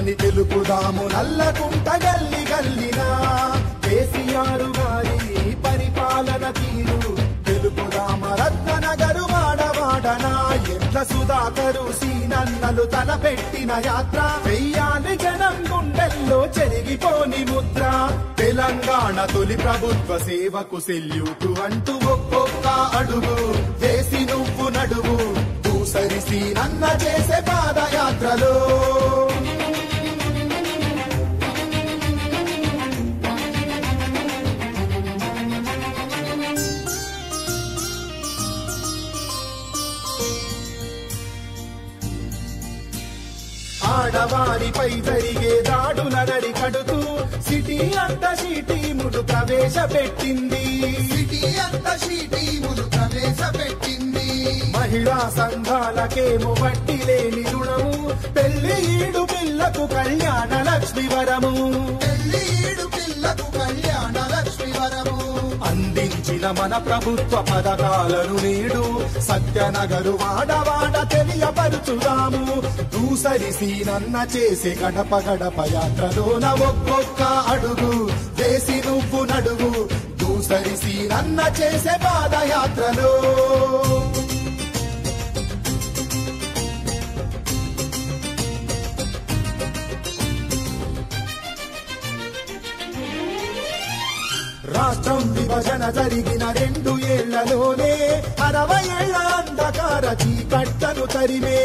అని తెలుపుదాము నల్లకుంట గల్లి గల్లినా కేసీఆర్ గారి పరిపాలన తీరు తెలుపుదామ రత్ననగరు వాడవాడనా ఎట్ల సుధాకరు సీనన్నలు తలపెట్టిన యాత్ర వెయ్యాలి జనం గుండెల్లో చెరిగిపోని ముద్ర తెలంగాణ తొలి ప్రభుత్వ సేవకు సెల్యూటు అంటూ ఒక్కొక్క అడుగు చేసి నువ్వు నడువు దూసరి సీనన్న చేసే పాదయాత్రలో ఆడవారిపై జరిగే దాడులనడి కడుతూ సిటీ అంత షీటీములు ప్రవేశపెట్టింది మహిళా సంఘాలకేమో వడ్డీ లేని రుణము పెళ్లి ఈడు పిల్లకు కళ్యాణ లక్ష్మి వరము అందించిన మన ప్రభుత్వ పథకాలను నేడు సత్యనగరు వాడవాడ తెలియపరుచుదాము దూసరి సీనన్న చేసే గడప గడప యాత్రలోన ఒక్కొక్క అడుగు వేసి నువ్వు నడుగు దూసరి సీనన్న చేసే పాదయాత్రలో రాష్ట్రం విభజన జరిగిన 2 ఏళ్లలోనే 60 ఏళ్ల అంధకార చీకట్టను తరిమే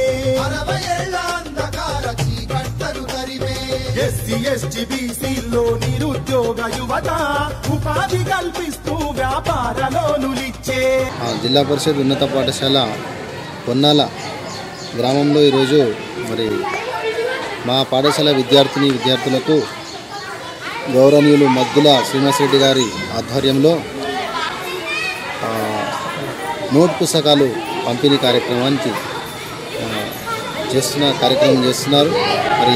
ఎస్సీ ఎస్టీ బీసీల్లో నిరుద్యోగ యువత ఉపాధి కల్పిస్తూ వ్యాపార లోనులిచ్చే జిల్లా పరిషత్ ఉన్నత పాఠశాల పొన్నాల గ్రామంలో ఈరోజు మరి మా పాఠశాల విద్యార్థులకు గౌరవనీయులు మద్దుల శ్రీనివాస్ రెడ్డి గారి ఆధ్వర్యంలో నోట్ పుస్తకాలు పంపిణీ కార్యక్రమం చేస్తున్నారు. మరి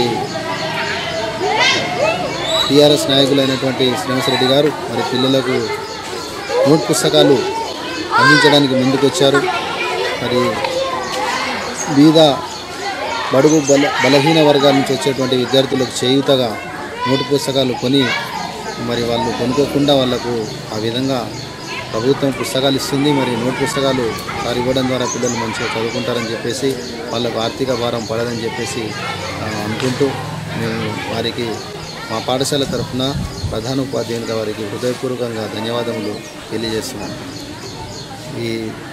టీఆర్ఎస్ నాయకులైనటువంటి శ్రీనివాస్ రెడ్డి గారు మరి పిల్లలకు నోట్ పుస్తకాలు అందించడానికి ముందుకొచ్చారు. మరి బీద బడుగు బలహీన వర్గాల నుంచి వచ్చేటువంటి విద్యార్థులకు చేయూతగా నోటు పుస్తకాలు కొని మరి వాళ్ళు కొనుక్కోకుండా వాళ్ళకు ఆ విధంగా ప్రభుత్వం పుస్తకాలు ఇస్తుంది. మరి నోటు పుస్తకాలు సార్ ఇవ్వడం ద్వారా పిల్లలు మంచిగా చదువుకుంటారని చెప్పేసి వాళ్ళకు ఆర్థిక భారం పడదని చెప్పేసి అనుకుంటూ మేము వారికి మా పాఠశాల తరఫున ప్రధాన ఉపాధ్యాయునిగా వారికి హృదయపూర్వకంగా ధన్యవాదములు తెలియజేస్తున్నాను. ఈ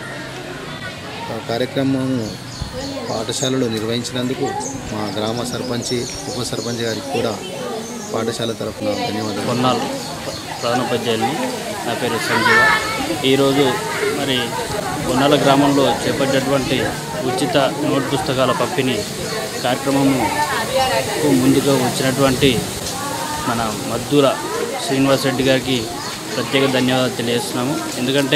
కార్యక్రమము పాఠశాలలో నిర్వహించినందుకు మా గ్రామ సర్పంచి ఉప సర్పంచ్ గారికి కూడా పాఠశాల తరఫున ధన్యవాదాలు. పొన్నాల్ ప్రధానోపాధ్యాయుని నా పేరు సంజీవ. ఈరోజు మరి పొన్నాల గ్రామంలో చేపట్టేటువంటి ఉచిత నోట్ పుస్తకాల పంపిణీ కార్యక్రమము ముందుగా వచ్చినటువంటి మన మద్దుల శ్రీనివాస్ రెడ్డి గారికి ప్రత్యేక ధన్యవాదాలు తెలియజేస్తున్నాము. ఎందుకంటే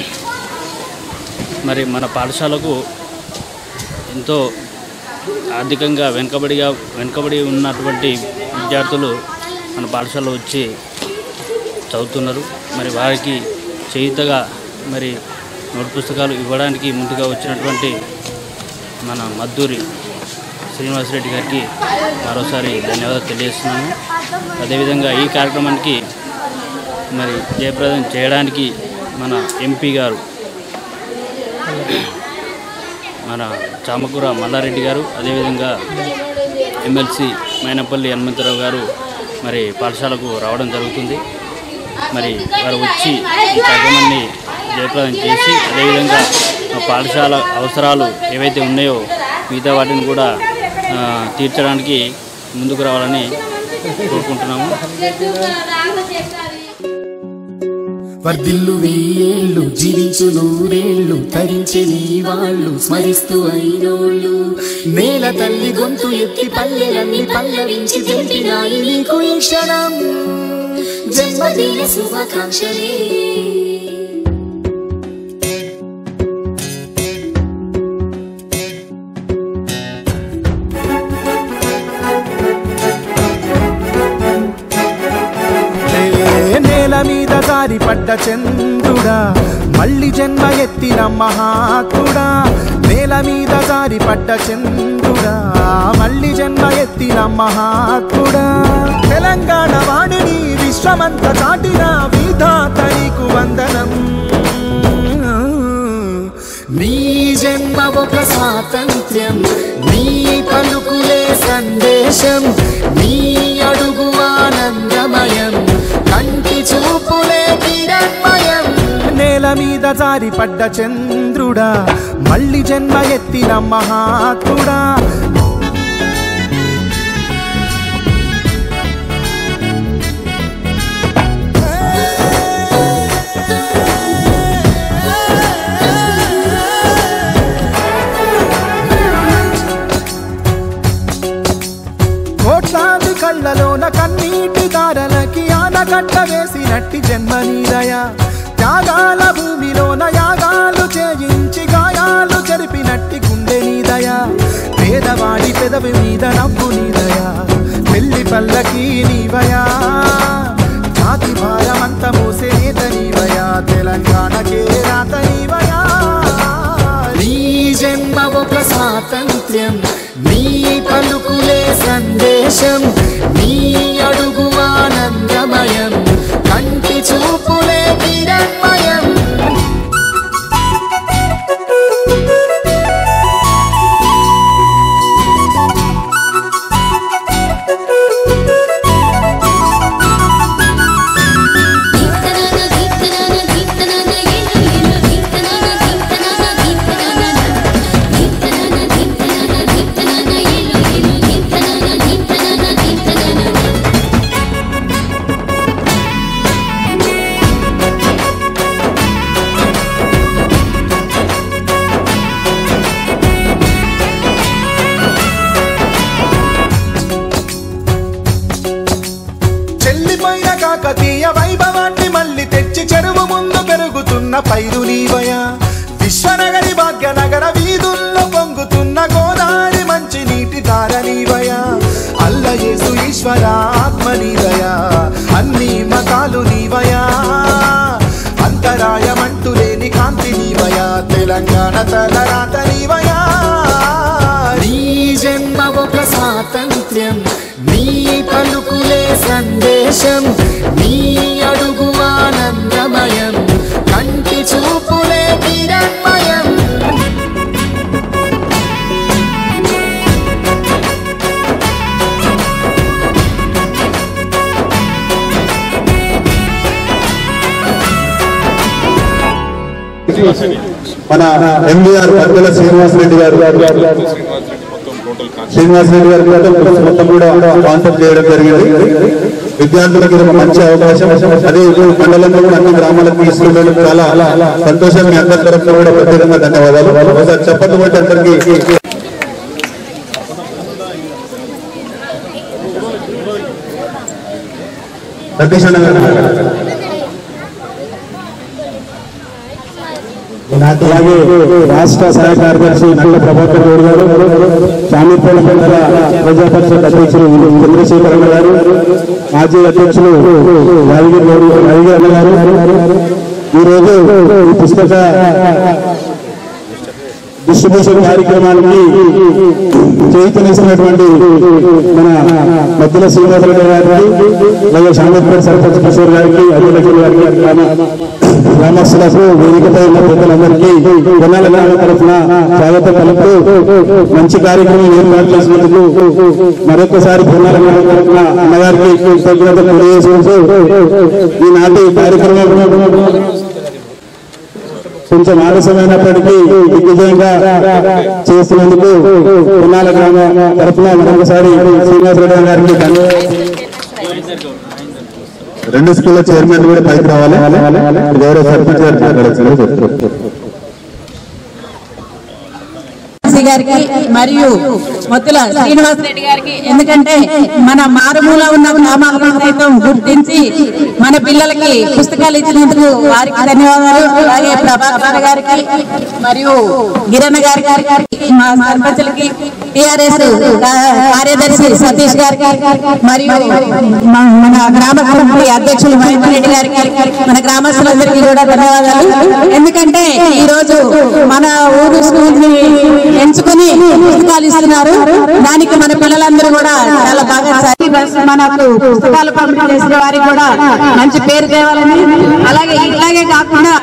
మరి మన పాఠశాలకు ఎంతో ఆర్థికంగా వెనుకబడి ఉన్నటువంటి విద్యార్థులు మన పాఠశాలలో వచ్చి చదువుతున్నారు. మరి వారికి చేయుతగా మరి నోట్ పుస్తకాలు ఇవ్వడానికి ముందుగా వచ్చినటువంటి మన మద్దూరి శ్రీనివాసరెడ్డి గారికి మరోసారి ధన్యవాదాలు తెలియజేస్తున్నాను. అదేవిధంగా ఈ కార్యక్రమానికి మరి జయప్రదం చేయడానికి మన ఎంపీ గారు మన చామకూర మల్లారెడ్డి గారు, అదేవిధంగా ఎమ్మెల్సీ మైనపల్లి హనుమంతరావు గారు మరి పాఠశాలకు రావడం జరుగుతుంది. మరి వారు వచ్చి ఈ కార్యక్రమాన్ని జయప్రదం చేసి అదేవిధంగా పాఠశాల అవసరాలు ఏవైతే ఉన్నాయో మిగతా వాటిని కూడా తీర్చడానికి ముందుకు రావాలని కోరుకుంటున్నాము. వర్ధిల్లు వెయ్యేళ్ళు జీవించు నూరేళ్ళు తరించి నీ వాళ్ళు స్మరిస్తూ అయినోళ్ళు నేల తల్లి గొంతు ఎత్తి పల్లెలన్నీ పల్లవించి తెలిపినాయి నీకు ఈ క్షణం జన్మదిన శుభాకాంక్షలే. మీద జారిపడ్డ చంద్రుడా మళ్ళీ జన్మ ఎత్తిన మహాత్ముడా నేల మీద జారిపడ్డ చంద్రుడా మళ్ళీ జన్మ ఎత్తిన మహాత్ముడా తెలంగాణ వాణిని విశ్వమంత చాటిన విధాత నీకు వందనం నీ జన్మ ఒక స్వాతంత్ర్యం నీ పలుకులే సందేశం నీ అడుగు ఆనందమయం కంటి చూపులే కిరణ్మయం నేల మీద జారిపడ్డ చంద్రుడా మళ్ళీ జన్మ ఎత్తిన మహాత్ముడా కోట్లాది కళ్ళలోన కన్నీటి దారలకి ఆనకట్ట వేసినట్టి జన్మ నీదయ త్యాగాల భూమిలోన యాగాలు చేయించి గాయాలు చెరిపినట్టి గుండె నీదయ పేదవాడి పెదవి మీద నవ్వు నీదయ పెళ్లి పల్లకి నీవయా జాతి భారమంత మోసే నేత నీవయా తెలంగాణకే రాత నీవయా నీ జన్మ ఒక స్వాతంత్ర్యం నీ పలుకులే సందేశం నీ అడుగు ఆనందమయం కంటి చూపులే కిరణ్మయం కాకతీయ వైభవాన్ని మళ్ళీ తెచ్చి చెరువు ముందు పెరుగుతున్న పైరు నీవయా విశ్వనగరి భాగ్యనగర వీధుల్లో పొంగుతున్న గోదావరి మంచి నీటి ధార నీవయా అల్లయేసు ఈశ్వర ఆత్మ నీవయా అన్ని మతాలు నీవయా అంతరాయమంటూ లేని కాంతి నీవయా తెలంగాణ తలరాత నీవయా నీ జన్మ ఒక స్వాతంత్ర్యం నీ పలుకులే సందేశం నీ అడుగు ఆనందమయం కంటి చూపులే కిరణ్మయం మన MVR మద్దెల శ్రీనివాస్ రెడ్డి గారు మొత్తం కూడా కాన్సెప్ట్ చేయడం జరిగింది. విద్యార్థులకు ఇది ఒక మంచి అవకాశం. అదే మండలంలో కూడా అన్ని గ్రామాలకు తీసుకెళ్ళడం చాలా సంతోషం. మీ అందరి తరఫున కూడా ప్రత్యేకంగా ధన్యవాదాలు. ఒకసారి చెప్పండి బట్టి అందరికీ. సతీష్ అన్న గారు అలాగే రాష్ట్ర సహాయ కార్యదర్శి నల్ల ప్రభాకర్ గౌడ్ గారు, చామిర్పేట మండల ప్రజా పరిషత్ అధ్యక్షులు చంద్రశేఖర్ గారు, మాజీ అధ్యక్షులు రావిగిరి అన్న గారు ఈరోజు ఈ పుస్తక డిస్ట్రిబ్యూషన్ కార్యక్రమానికి చేయించినటువంటి మన మద్దెల శ్రీనివాస్ రెడ్డి గారికి, అలాగే చామిర్పేట సర్పంచ్ కిషోర్ గారికి, అధికారులు గారికి, గ్రామస్తులకు వేదికపై ఉన్న పెద్దలందరికీ పొన్నాల గ్రామం తరఫున స్వాగతం పలుకుతూ మంచి కార్యక్రమం ఏర్పాటు చేసినందుకు మరొకసారి పొన్నాల గ్రామం తరఫున అన్నగారికి కృతజ్ఞతలు తెలియజేసుకుంటూ ఈనాటి కార్యక్రమం కొంచెం ఆలస్యమైనప్పటికీ దిగ్విజయంగా చేసినందుకు పొన్నాల గ్రామం తరఫున మరొకసారి శ్రీనివాస్ రెడ్డి గారికి రెండు స్కూళ్ళ చైర్మన్ కూడా పైకి రావాలి. గౌరవ సర్పంచ్ గారు రెడ్డి గారికి మరియు మద్దుల శ్రీనివాస్ రెడ్డి గారికి, ఎందుకంటే మన మారుమూల ఉన్న గ్రామాలను సైతం గుర్తించి మన పిల్లలకి పుస్తకాలు ఇచ్చినందుకు వారికి ధన్యవాదాలు. అలాగే ప్రభాకర్ గారికి మరియు గిరణ్ గారికి, మా సర్పంచులకి, టిఆర్ఎస్ కార్యదర్శి సతీష్ గారికి మరియు మన గ్రామ కమిటీ అధ్యక్షులు మహేందర్ రెడ్డి గారికి, మన గ్రామస్తులందరికీ కూడా ధన్యవాదాలు. ఎందుకంటే ఈ రోజు మన ఊరు స్కూల్ ని ఎంచుకుని పుస్తకాలు ఇస్తున్నారు. దానికి మన పిల్లలందరూ కూడా చాలా బాగా మనకు పుస్తకాలు పంపిణీ చేసిన వారికి కూడా మంచి పేరు తేవాలని, అలాగే ఇట్లాగే కాకుండా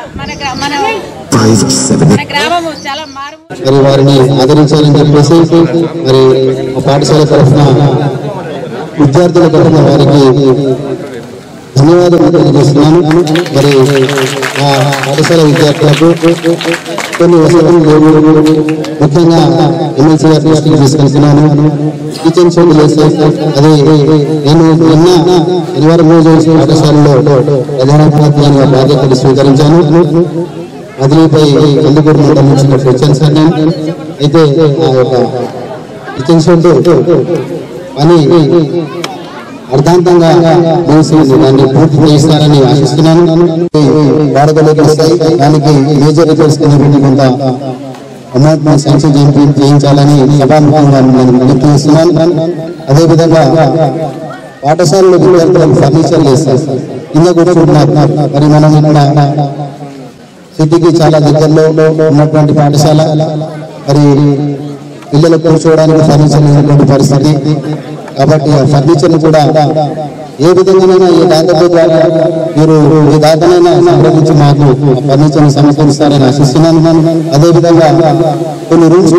మన గ్రామము చాలా మరి వారిని ఆదరించాలని చెప్పేసి మరి పాఠశాల తరఫున విద్యార్థుల తరఫున వారికి ధన్యవాదాలు తెలియజేస్తున్నాను. మరి ఆ పాఠశాల విద్యార్థులకు కొన్ని వసతులు ముఖ్యంగా ఎమ్మెల్సీ గారి దృష్టికి తీసుకెళ్తున్నాను. కిచెన్ షెడ్ వేసి అది నేను శనివారం రోజు పాఠశాలలో ప్రధానోపాధ్యాయునిగా బాధ్యతలు స్వీకరించాను. మదిలీపై కందుకూరు మండలం నుంచి వచ్చాను సార్ నేను. అయితే ఆ యొక్క కిచెన్ షెడ్ అని అర్థాంతంగా దాన్ని పూర్తి చేస్తారని ఆశిస్తున్నాను. వాడకలోకి వస్తాయి. దానికి మేజర్ రిపేర్స్ కొంత అమౌంట్ శాంక్షన్ చేయించాలని సభాముఖంగా నేను విజ్ఞప్తి చేస్తున్నాను. అదేవిధంగా పాఠశాలలో విద్యార్థులకు ఫర్నిచర్ చేస్తారు, కింద కూర్చుంటున్నారు. మరి మనం ఇక్కడ సిటీకి చాలా దగ్గరలో ఉన్నటువంటి పాఠశాల, మరి పిల్లలు కూర్చోవడానికి ఫర్నిచర్ లేనటువంటి పరిస్థితి. కాబట్టి ఆ ఫర్నిచర్ని కూడా ఏ విధంగానైనా ఏ దాతల ద్వారా మీరు ఏ దాతనైనా సంప్రదించి మాకు ఫర్నిచర్ని సమకూరుస్తారని ఆశిస్తున్నాను. అదేవిధంగా కొన్ని రూమ్స్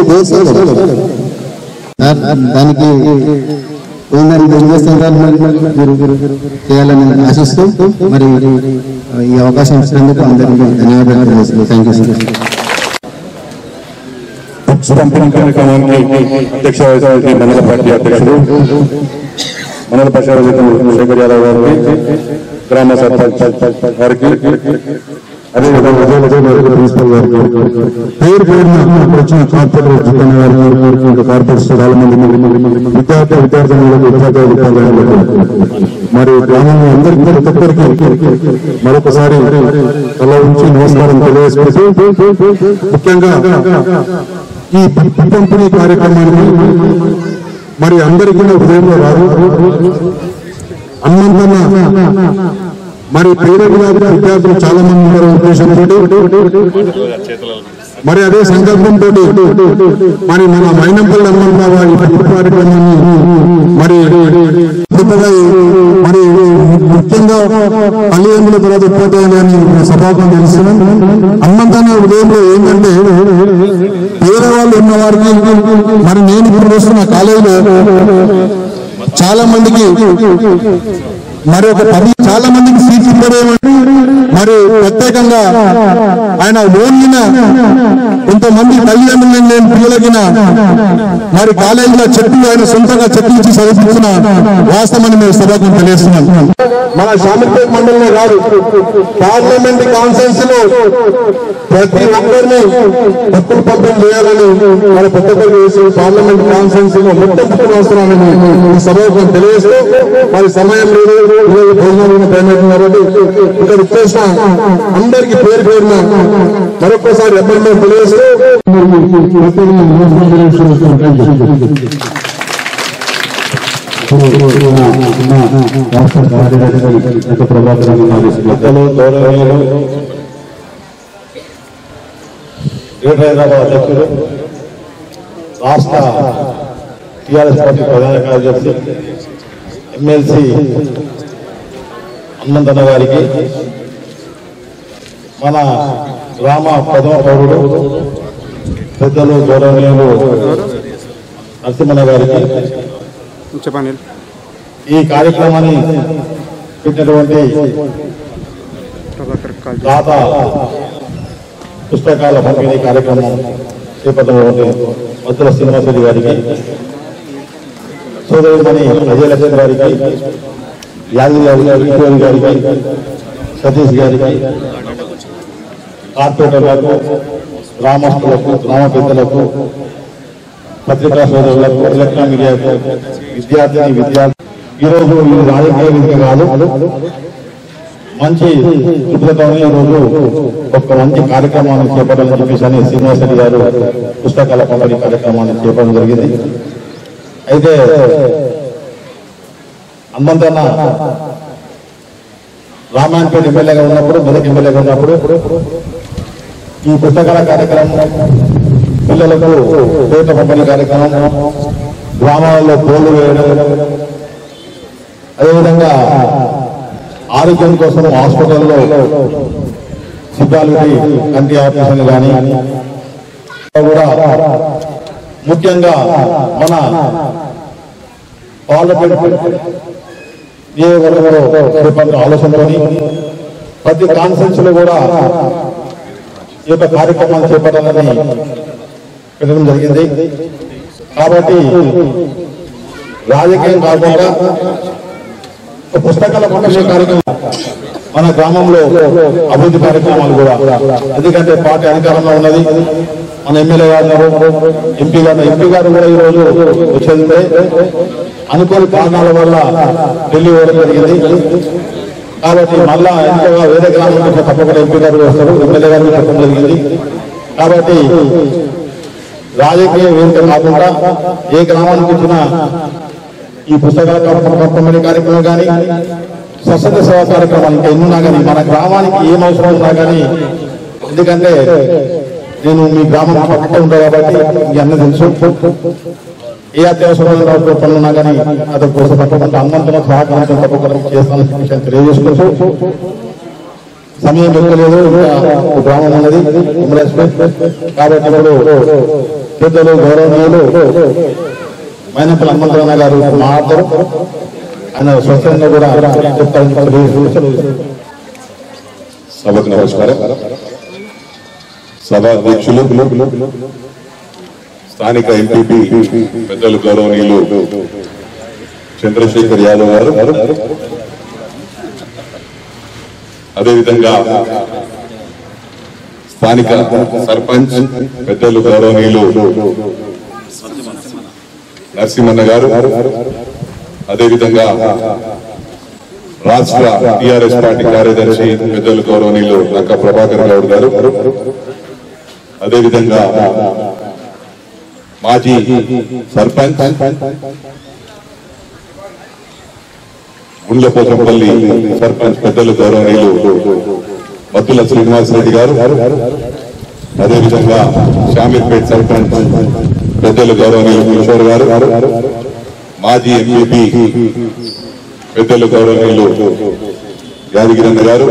దానికి చేయాలని ఆశిస్తూ మరి ఈ అవకాశం ఇచ్చినందుకు అందరికీ ధన్యవాదాలు తెలియజేస్తున్నాను. Thank you sir. పంపిణీ కార్యక్రమానికి అధ్యక్ష వహించిన మండల పార్టీ అధ్యక్షుడు మండల పరిషత్ శేఖర్ యాదవ్ గారికి, గ్రామ సర్పంచ్ గారికి, అదేవిధంగా ప్రిన్సిపల్ గారికి, పేరు పేరున వచ్చిన కార్పొరేట్ గారికి, కార్పొరేట్స్ చాలా మంది విద్యార్థులకు ఉపాధ్యాయులకు మరి గ్రామంలో అందరికీ ప్రతి ఒక్కరికి మరొకసారి తల ఉంచి నమస్కారం తెలియజేస్తూ, ముఖ్యంగా ఈ పంపిణీ కార్యక్రమానికి మరి అందరికీ హృదయంలో రాదు అన్నంతన్నా మరి పేద విద్యార్థులు చాలా మంది ఉన్నారు ఉద్దేశంతో మరి అదే సందర్భంతో మరి మన మైనంపల్లి అమ్మంటావా ఈ కార్యక్రమాన్ని మరి మరి ముఖ్యంగా తల్లిదండ్రుల తర్వాత ఉపాధ్యాయులని సభాగం తెలుస్తున్నాం. అన్నంతనే ఉదయంలో ఏంటంటే పేదవాళ్ళు ఉన్న వారికి మరి నేను ఇప్పుడు చూస్తున్న కాలేజీలో చాలా మందికి మరి ఒక చాలా మందికి సీట్లు ఇవ్వడేమంటే మరి ప్రత్యేకంగా ఆయన ఓన్గిన కొంతమంది తల్లిదండ్రులు నేను పిల్లలకిన మరి కాలేజీలో చెట్లు ఆయన సొంతంగా చెట్లు ఇచ్చి చదివించిన వాస్తవాన్ని మేము సభకు తెలియజేస్తున్నాం. మన శామిపేట మండలమే కాదు, పార్లమెంట్ కాన్ఫరెన్స్ లో ప్రతి ఒక్కరిని భక్తులు పంపిణీ చేయాలని మన పెద్ద చేసి పార్లమెంట్ కాన్ఫరెన్స్ లో మొత్తం అవసరాలని ఈ సభకు తెలియజేస్తూ మరి సమయం లేదు, భోజనాలు పేమెంట్ కాబట్టి ఇక్కడ వచ్చేసిన అందరికీ పేరు పేరున మరొకసారి ఎప్పటికీ తెలియజేస్తూ రాష్ట్ర కార్యదర్శి ప్రభాకర్ అధ్యక్షుడు, రాష్ట్ర టిఆర్ఎస్ పార్టీ ప్రధాన కార్యదర్శి ఎమ్మెల్సీ హనుమంతన్న గారికి, మన గ్రామ ప్రథమ పౌరుడు పెద్దలు గౌరవనీయులు నరసింహన్న గారికి, ఈ కార్యక్రమాన్ని పెట్టినటువంటి దాత పుస్తకాల పంపిణీ కార్యక్రమం చేపట్టినటువంటి మద్దుల శ్రీనివాస్ రెడ్డి గారికి, సోదరుమణి అజయలక్ష్మి గారికి, యాదగిరి గారికి, సతీష్ గారికి, కార్పొరేటర్లకు, గ్రామస్తులకు, గ్రామ పెద్దలకు, పత్రికా సోదరులకు, ఎలక్ట్రానిక్ మీడియాకు, విద్యార్థి ఈరోజు ఈ రాజకీయ వేదిక కాదు, మంచి శుభ్రతతో ఈరోజు ఒక మంచి కార్యక్రమాన్ని చేపట్టాలని చెప్పేసి అని శ్రీనివాసరెడ్డి గారు పుస్తకాల పంపిణీ కార్యక్రమాన్ని చేపట్టడం జరిగింది. అయితే హనుమంతన్న రామాయణపేట ఎమ్మెల్యేగా ఉన్నప్పుడు, మొదటి ఎమ్మెల్యేగా ఉన్నప్పుడు ఈ పుస్తకాల కార్యక్రమం, పిల్లలకు పేట పంపిణీ కార్యక్రమం, గ్రామాలలో పోలు వేయడం, అదేవిధంగా ఆరోగ్యం కోసం హాస్పిటల్లో సిబ్బంది కంటి ఆపరేషన్ కానీ కూడా ముఖ్యంగా మన పార్లమెంట్ నియోజకవర్గంలో ఆలోచనతో ప్రతి కాన్ఫరెన్స్ లో కూడా ఈ యొక్క కార్యక్రమాన్ని చేపట్టాలని పెట్టడం జరిగింది. కాబట్టి రాజకీయం కాకుండా పుస్తకాల పంపిణీ కార్యక్రమం మన గ్రామంలో అభివృద్ధి కార్యక్రమాలు కూడా, ఎందుకంటే పార్టీ అధికారంలో ఉన్నది, మన ఎమ్మెల్యే గారు, ఎంపీ గారు కూడా ఈరోజు వచ్చేది అనుకోని కారణాల వల్ల ఢిల్లీ వేయడం జరిగింది. కాబట్టి మళ్ళా ఎంతగా వేరే గ్రామం తప్పకుండా ఎంపీ గారు వస్తారు, ఎమ్మెల్యే గారు చెప్పడం జరిగింది. కాబట్టి రాజకీయ వేదిక కాకుండా ఏ గ్రామానికి వచ్చినా ఈ పుస్తకాల పంపిణీ కార్యక్రమం కానీ, స్వచ్ఛత సేవా కార్యక్రమాలు ఇంకా ఎన్నున్నా కానీ, మన గ్రామానికి ఏం అవసరం ఉన్నా కానీ, ఎందుకంటే నేను మీ గ్రామం పక్కన ఉంటాను కాబట్టి మీ అన్న తెలుసు, ఏ అత్యవసరమైన పనులున్నా కానీ అతని కోసం తప్పకుండా అన్నంతలో సహకరించడం తప్పకుండా చేస్తానని విషయాన్ని తెలియజేసుకుంటూ, సమయం పెట్టలేదు, గ్రామం ఉన్నది కాబట్టి ఇప్పుడు పెద్దలు గౌరవనీయులు మైనపల్లి హనుమంతరావు గారు మాట్లాడతారు. ఆయన స్వచ్ఛంగా కూడా చెప్తారు. సభకు నమస్కారం. సభాధ్యక్షులు, స్థానిక ఎంపీపీ పెద్దలు గౌరవనీయులు చంద్రశేఖర్ యాదవ్ గారు, అదేవిధంగా స్థానిక సర్పంచ్ పెద్దలు గౌరవనీయులు నరసింహన్న గారు, అదేవిధంగా రాష్ట్ర టిఆర్ఎస్ పార్టీ కార్యదర్శి పెద్దలు గౌరవనీయులు నక్క ప్రభాకర్ గౌడ్ గారు, అదేవిధంగా మాజీ సర్పంచ్ గుండ్లపోచంపల్లి సర్పంచ్ పెద్దలు గౌరవనీయులు మద్దుల శ్రీనివాస్ రెడ్డి గారు, అదేవిధంగా షామీర్పేట్ సర్పంచ్ పెద్దలు గౌరవనీయులు కిషోర్ గారు, మాజీ ఎంపీపీ పెద్దలు గౌరవనీయులు యాదగిరన్న గారు,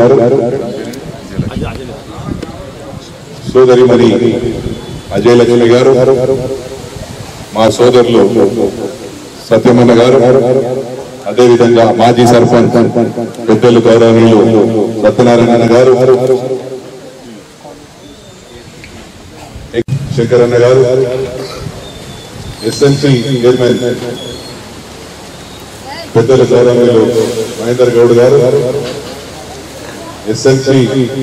సోదరిమణి అజయలక్ష్మి గారు, మా సోదరులు సత్యమన్న గారు, అదేవిధంగా మాజీ సర్పంచ్ పెద్దలు గౌరవనీయులు సత్యనారాయణ గారు, శంకరన్న గారు, ఎస్ఎంసీ చైర్మన్ పెద్దలు గౌరవనీయులు మహేందర్ గౌడ్ గారు, SMC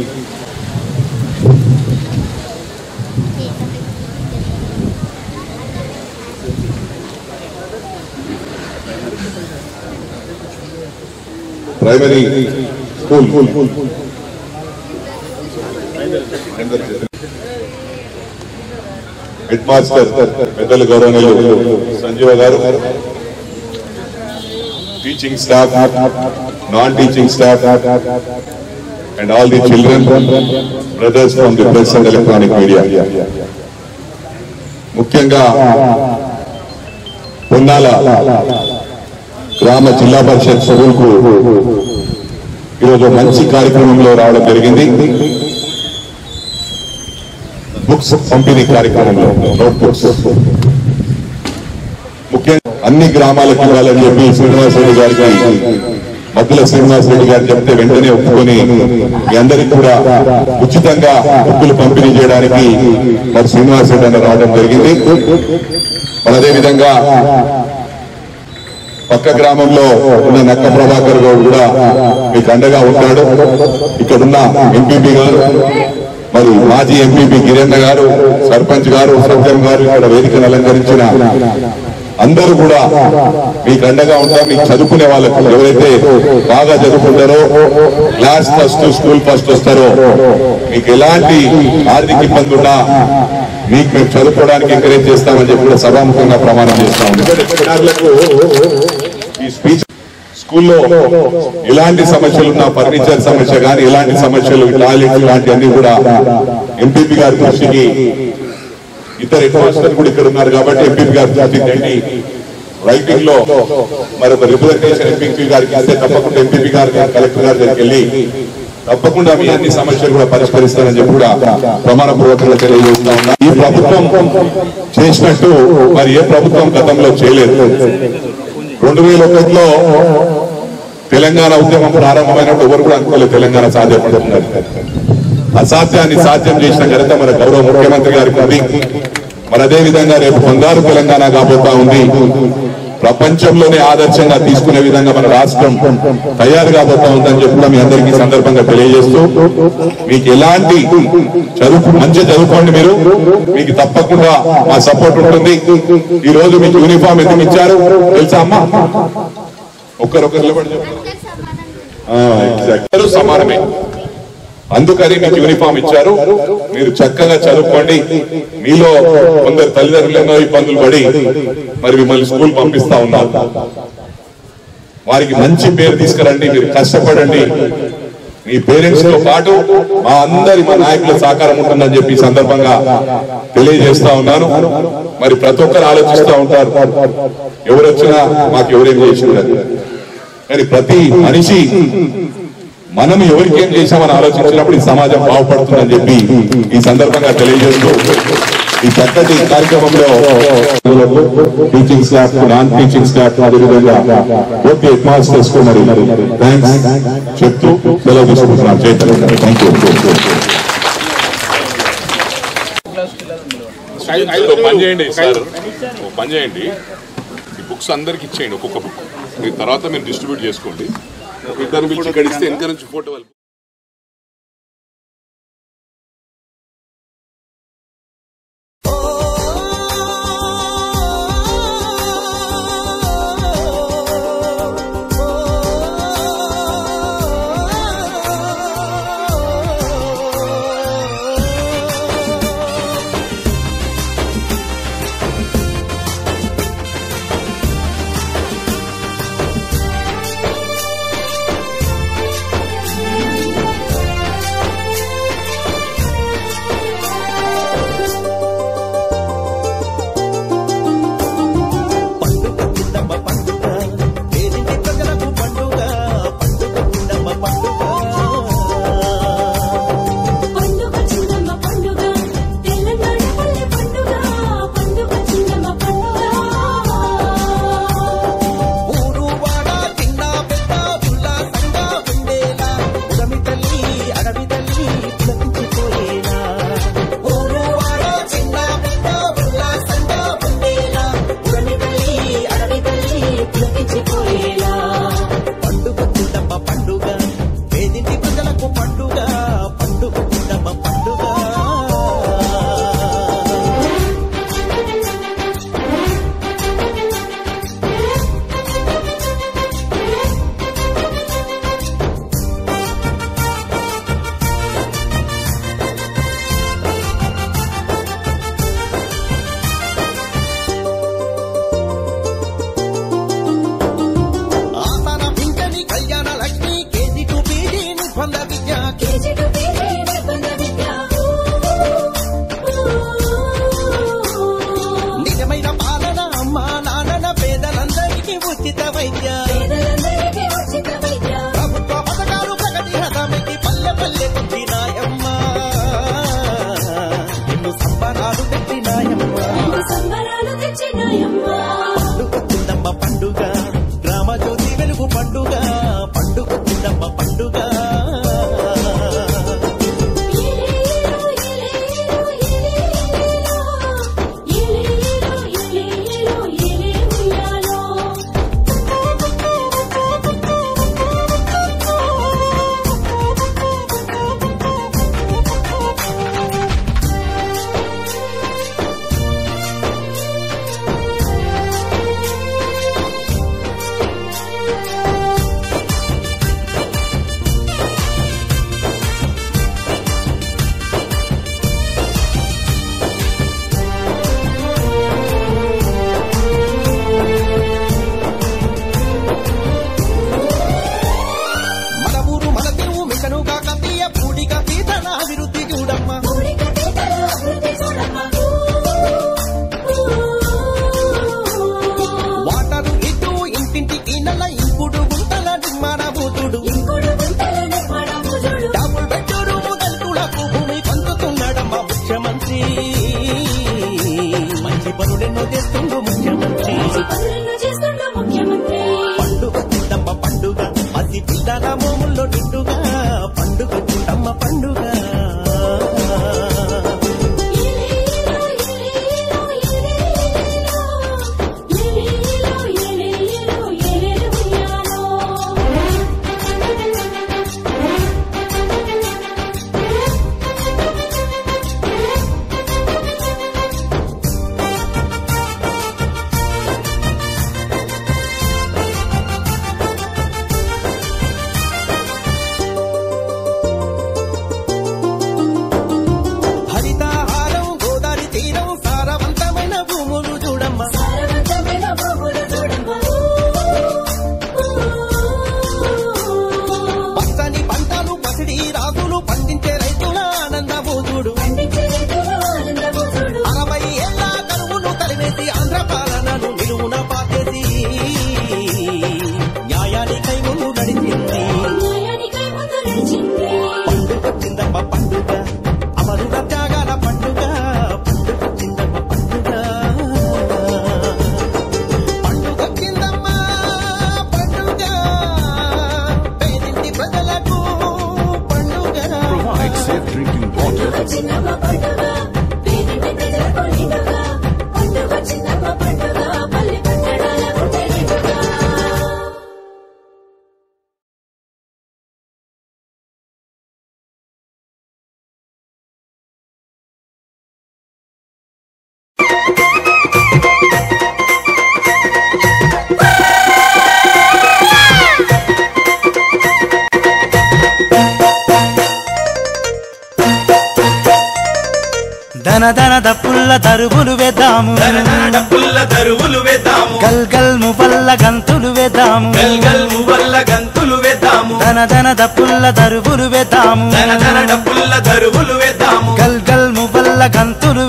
primary school head master పెద్దలు గౌరవనీయులు సంజీవ గారు, teaching staff, non teaching staff and all the children, brothers from the press and electronic media. ముఖ్యంగా పొన్నాల గ్రామ జిల్లా పరిషత్ స్కూల్కు ఈరోజు మంచి కార్యక్రమంలో రావడం జరిగింది. బుక్స్ పంపిణీ కార్యక్రమంలో నోట్ బుక్స్ ముఖ్యంగా అన్ని గ్రామాలకు ఇవ్వాలని చెప్పి శ్రీనివాసరెడ్డి గారికి మద్దుల శ్రీనివాసరెడ్డి గారు చెప్తే వెంటనే ఒప్పుకొని మీ అందరికీ కూడా ఉచితంగా బుక్కులు పంపిణీ చేయడానికి మరి శ్రీనివాసరెడ్డి అన్న రావడం జరిగింది. మరి అదేవిధంగా పక్క గ్రామంలో ఉన్న నక్క ప్రభాకర్ గౌడ్ కూడా మీకు అండగా ఉంటాడు. ఇక్కడున్న ఎంపీపీ గారు మరి మాజీ ఎంపీపీ గిరన్న గారు, సర్పంచ్ గారు, సత్యం గారు, ఇక్కడ వేదికను అలంకరించిన అందరూ కూడా మీకు అండగా ఉంటారు. మీకు చదువుకునే వాళ్ళకు ఎవరైతే బాగా చదువుకుంటారో, క్లాస్ ఫస్ట్, స్కూల్ ఫస్ట్ వస్తారో, మీకు ఎలాంటి ఆర్థిక ఇబ్బంది ఉన్నా మీకు మేము చదువుకోవడానికి ఎంకరేజ్ చేస్తామని చెప్పి కూడా సభాముఖంగా ప్రమాణం చేస్తాం. ఈ స్పీచ్ స్కూల్లో ఎలాంటి సమస్యలు ఉన్నా, ఫర్నిచర్ సమస్య కానీ ఎలాంటి సమస్యలు, టాయిలెట్స్ లాంటివన్నీ కూడా ఎంపీపీ గారి దృష్టికి, ఇతర హెడ్ మాస్టర్ కూడా ఇక్కడ ఉన్నారు కాబట్టి ఎంపీపీ గారి దృష్టికి రైటింగ్ లో మరొక రిప్రజెంటేషన్ ఎంపీపీ గారికి ఇస్తే తప్పకుండా ఎంపీపీ గారు కలెక్టర్ గారి దగ్గరికి వెళ్ళి తప్పకుండా మీ అన్ని సమస్యలు కూడా పరిష్కరిస్తారని చెప్పి కూడా ప్రమాణపూర్వకంగా తెలియజేస్తా ఉన్నా. ఈ ప్రభుత్వం చేసినట్టు మరి ఏ ప్రభుత్వం గతంలో చేయలేదు. 2001లో తెలంగాణ ఉద్యమం ప్రారంభమైనప్పుడు ఎవరు కూడా అనుకోలేదు తెలంగాణ సాధ్యపడుతున్నారు. అసాధ్యాన్ని సాధ్యం చేసిన ఘనత మన గౌరవ ముఖ్యమంత్రి గారికి ఉంది. మరి అదే విధంగా రేపు బంగారు తెలంగాణ కాబోతా ఉంది. ప్రపంచంలోనే ఆదర్శంగా తీసుకునే విధంగా మన రాష్ట్రం తయారు కాబోతా ఉందని చెప్పి మీ అందరికీ సందర్భంగా తెలియజేస్తూ, మీకు ఎలాంటి మంచి చదువుకోండి, మీరు మీకు తప్పకుండా మా సపోర్ట్ ఉంటుంది. ఈ రోజు మీకు యూనిఫామ్ ఎందుకు ఇచ్చారు తెలుసా అమ్మా? ఒక్కరొకరు నిలబడి చెప్పారు, సమానమే. అందుకని మీకు యూనిఫామ్ ఇచ్చారు. మీరు చక్కగా చదువుకోండి. మీలో కొందరు తల్లిదండ్రులు ఎన్నో ఇబ్బందులు పడి మరి మిమ్మల్ని స్కూల్ పంపిస్తా ఉన్నారు. వారికి మంచి పేరు తీసుకురండి, మీరు కష్టపడండి. మీ పేరెంట్స్ తో పాటు మా నాయకుల సహకారం ఉంటుందని చెప్పి ఈ సందర్భంగా తెలియజేస్తా ఉన్నాను. మరి ప్రతి ఒక్కరు ఆలోచిస్తూ ఉంటారు, ఎవరు వచ్చినా మాకు ఎవరేం చేసినారు. కానీ ప్రతి మనిషి మనం ఎవరికి ఏం చేశామని ఆలోచించినప్పుడు ఈ సమాజం బాగుపడుతుందని చెప్పి ఈ సందర్భంగా తెలియజేస్తూ, ఈ చక్కటి కార్యక్రమంలో teaching staff, non teaching staff, అదేవిధంగా పూర్తి హెడ్ మాస్టర్స్ కు మరి థ్యాంక్స్ చెప్తూ సెలవు తీసుకుంటున్నాను. Thank you. పని చేయండి సార్, పని చేయండి. ఈ బుక్స్ అందరికి ఇచ్చేయండి, ఒక్కొక్క బుక్. మీరు తర్వాత మీరు డిస్ట్రిబ్యూట్ చేసుకోండి. ఇద్దరు పిలిచి గడిస్తే వెనక నుంచి ఫోటో వాళ్ళు ఇంకుడు గుంతల నిర్మాణ బూతుడు డబుల్ బెడ్రూమ్ దళితులకు భూమి పంచుతున్నాడమ్మ ముఖ్యమంత్రి మంచి పనులెన్నో చేస్తుండు ముఖ్యమంత్రి పండుగ చింతమ్మ పండుగ పసి పిల్లల మోముల్లో నిండుగా పండుగ చింతమ్మ పండుగ దన దప్పుల్ల దరువులు వేద్దాము గల్ గల్ మువల్ల గంతులు వేద్దాము దన దప్పుల్ల దరువులు వేద్దాము గల్ గల్ మువల్ల గంతులు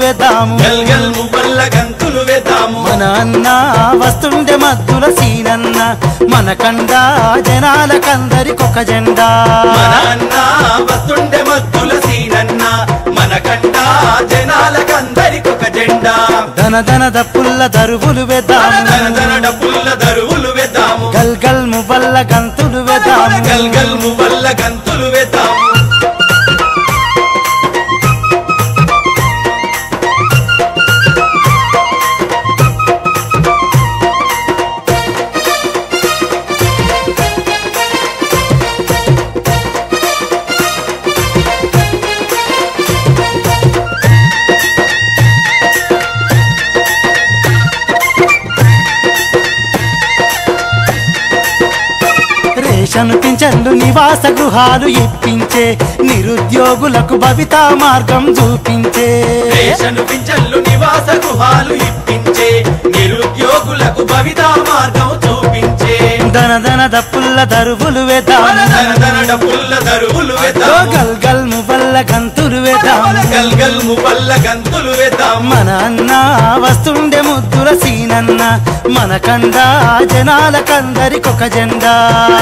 వేద్దాము మన అన్న వస్తుండే మద్దుల సీనన్న మన కండా జనాలకందరికొక జెండా వస్తుండే మద్దుల సీనన్న మన కండా జనాలకందరికొక జెండా దన దప్పుల్ల దరువులు వేద్దాము గల్ గల్ మువల్ల గంతులు వేద్దాము పింఛన్లు నివాస గృహాలు ఇప్పించే నిరుద్యోగులకు భవితా మార్గం చూపించే పింఛన్లు నివాస గృహాలు ఇప్పించే నిరుద్యోగులకు భవితా మార్గం చూపించే దన దప్పుల్ల దరువులు వేద్దాము గల్ గల్ మువల్ల గంతులు వేద్దాము మన అన్న వస్తుండే ముద్దుల సీనన్న మన కండా జనాలకందరికొక జెండా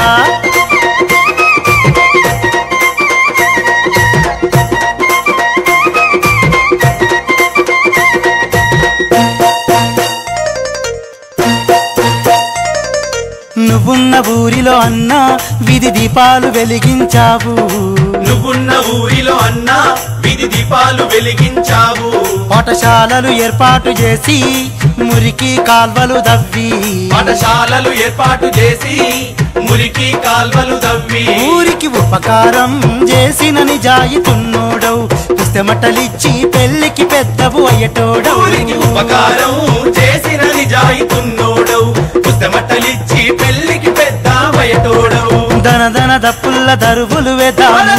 నువ్వున్న ఊరిలో అన్న వీధి దీపాలు వెలిగించావు పాఠశాలలు ఏర్పాటు చేసి మురికి కాల్వలు దవ్వి ఊరికి ఉపకారం చేసిన నిజాయితున్నోడవు పుస్తమటలిచ్చి పెళ్లికి పెద్దవు అయ్యటోడవు ఉపకారం చేసిన నిజాయితున్నోడవు పుస్తమటలిచ్చి పెళ్లికి పెద్దవయ్యటోడవు దన దప్పుల్ల దరువులు వేద్దాము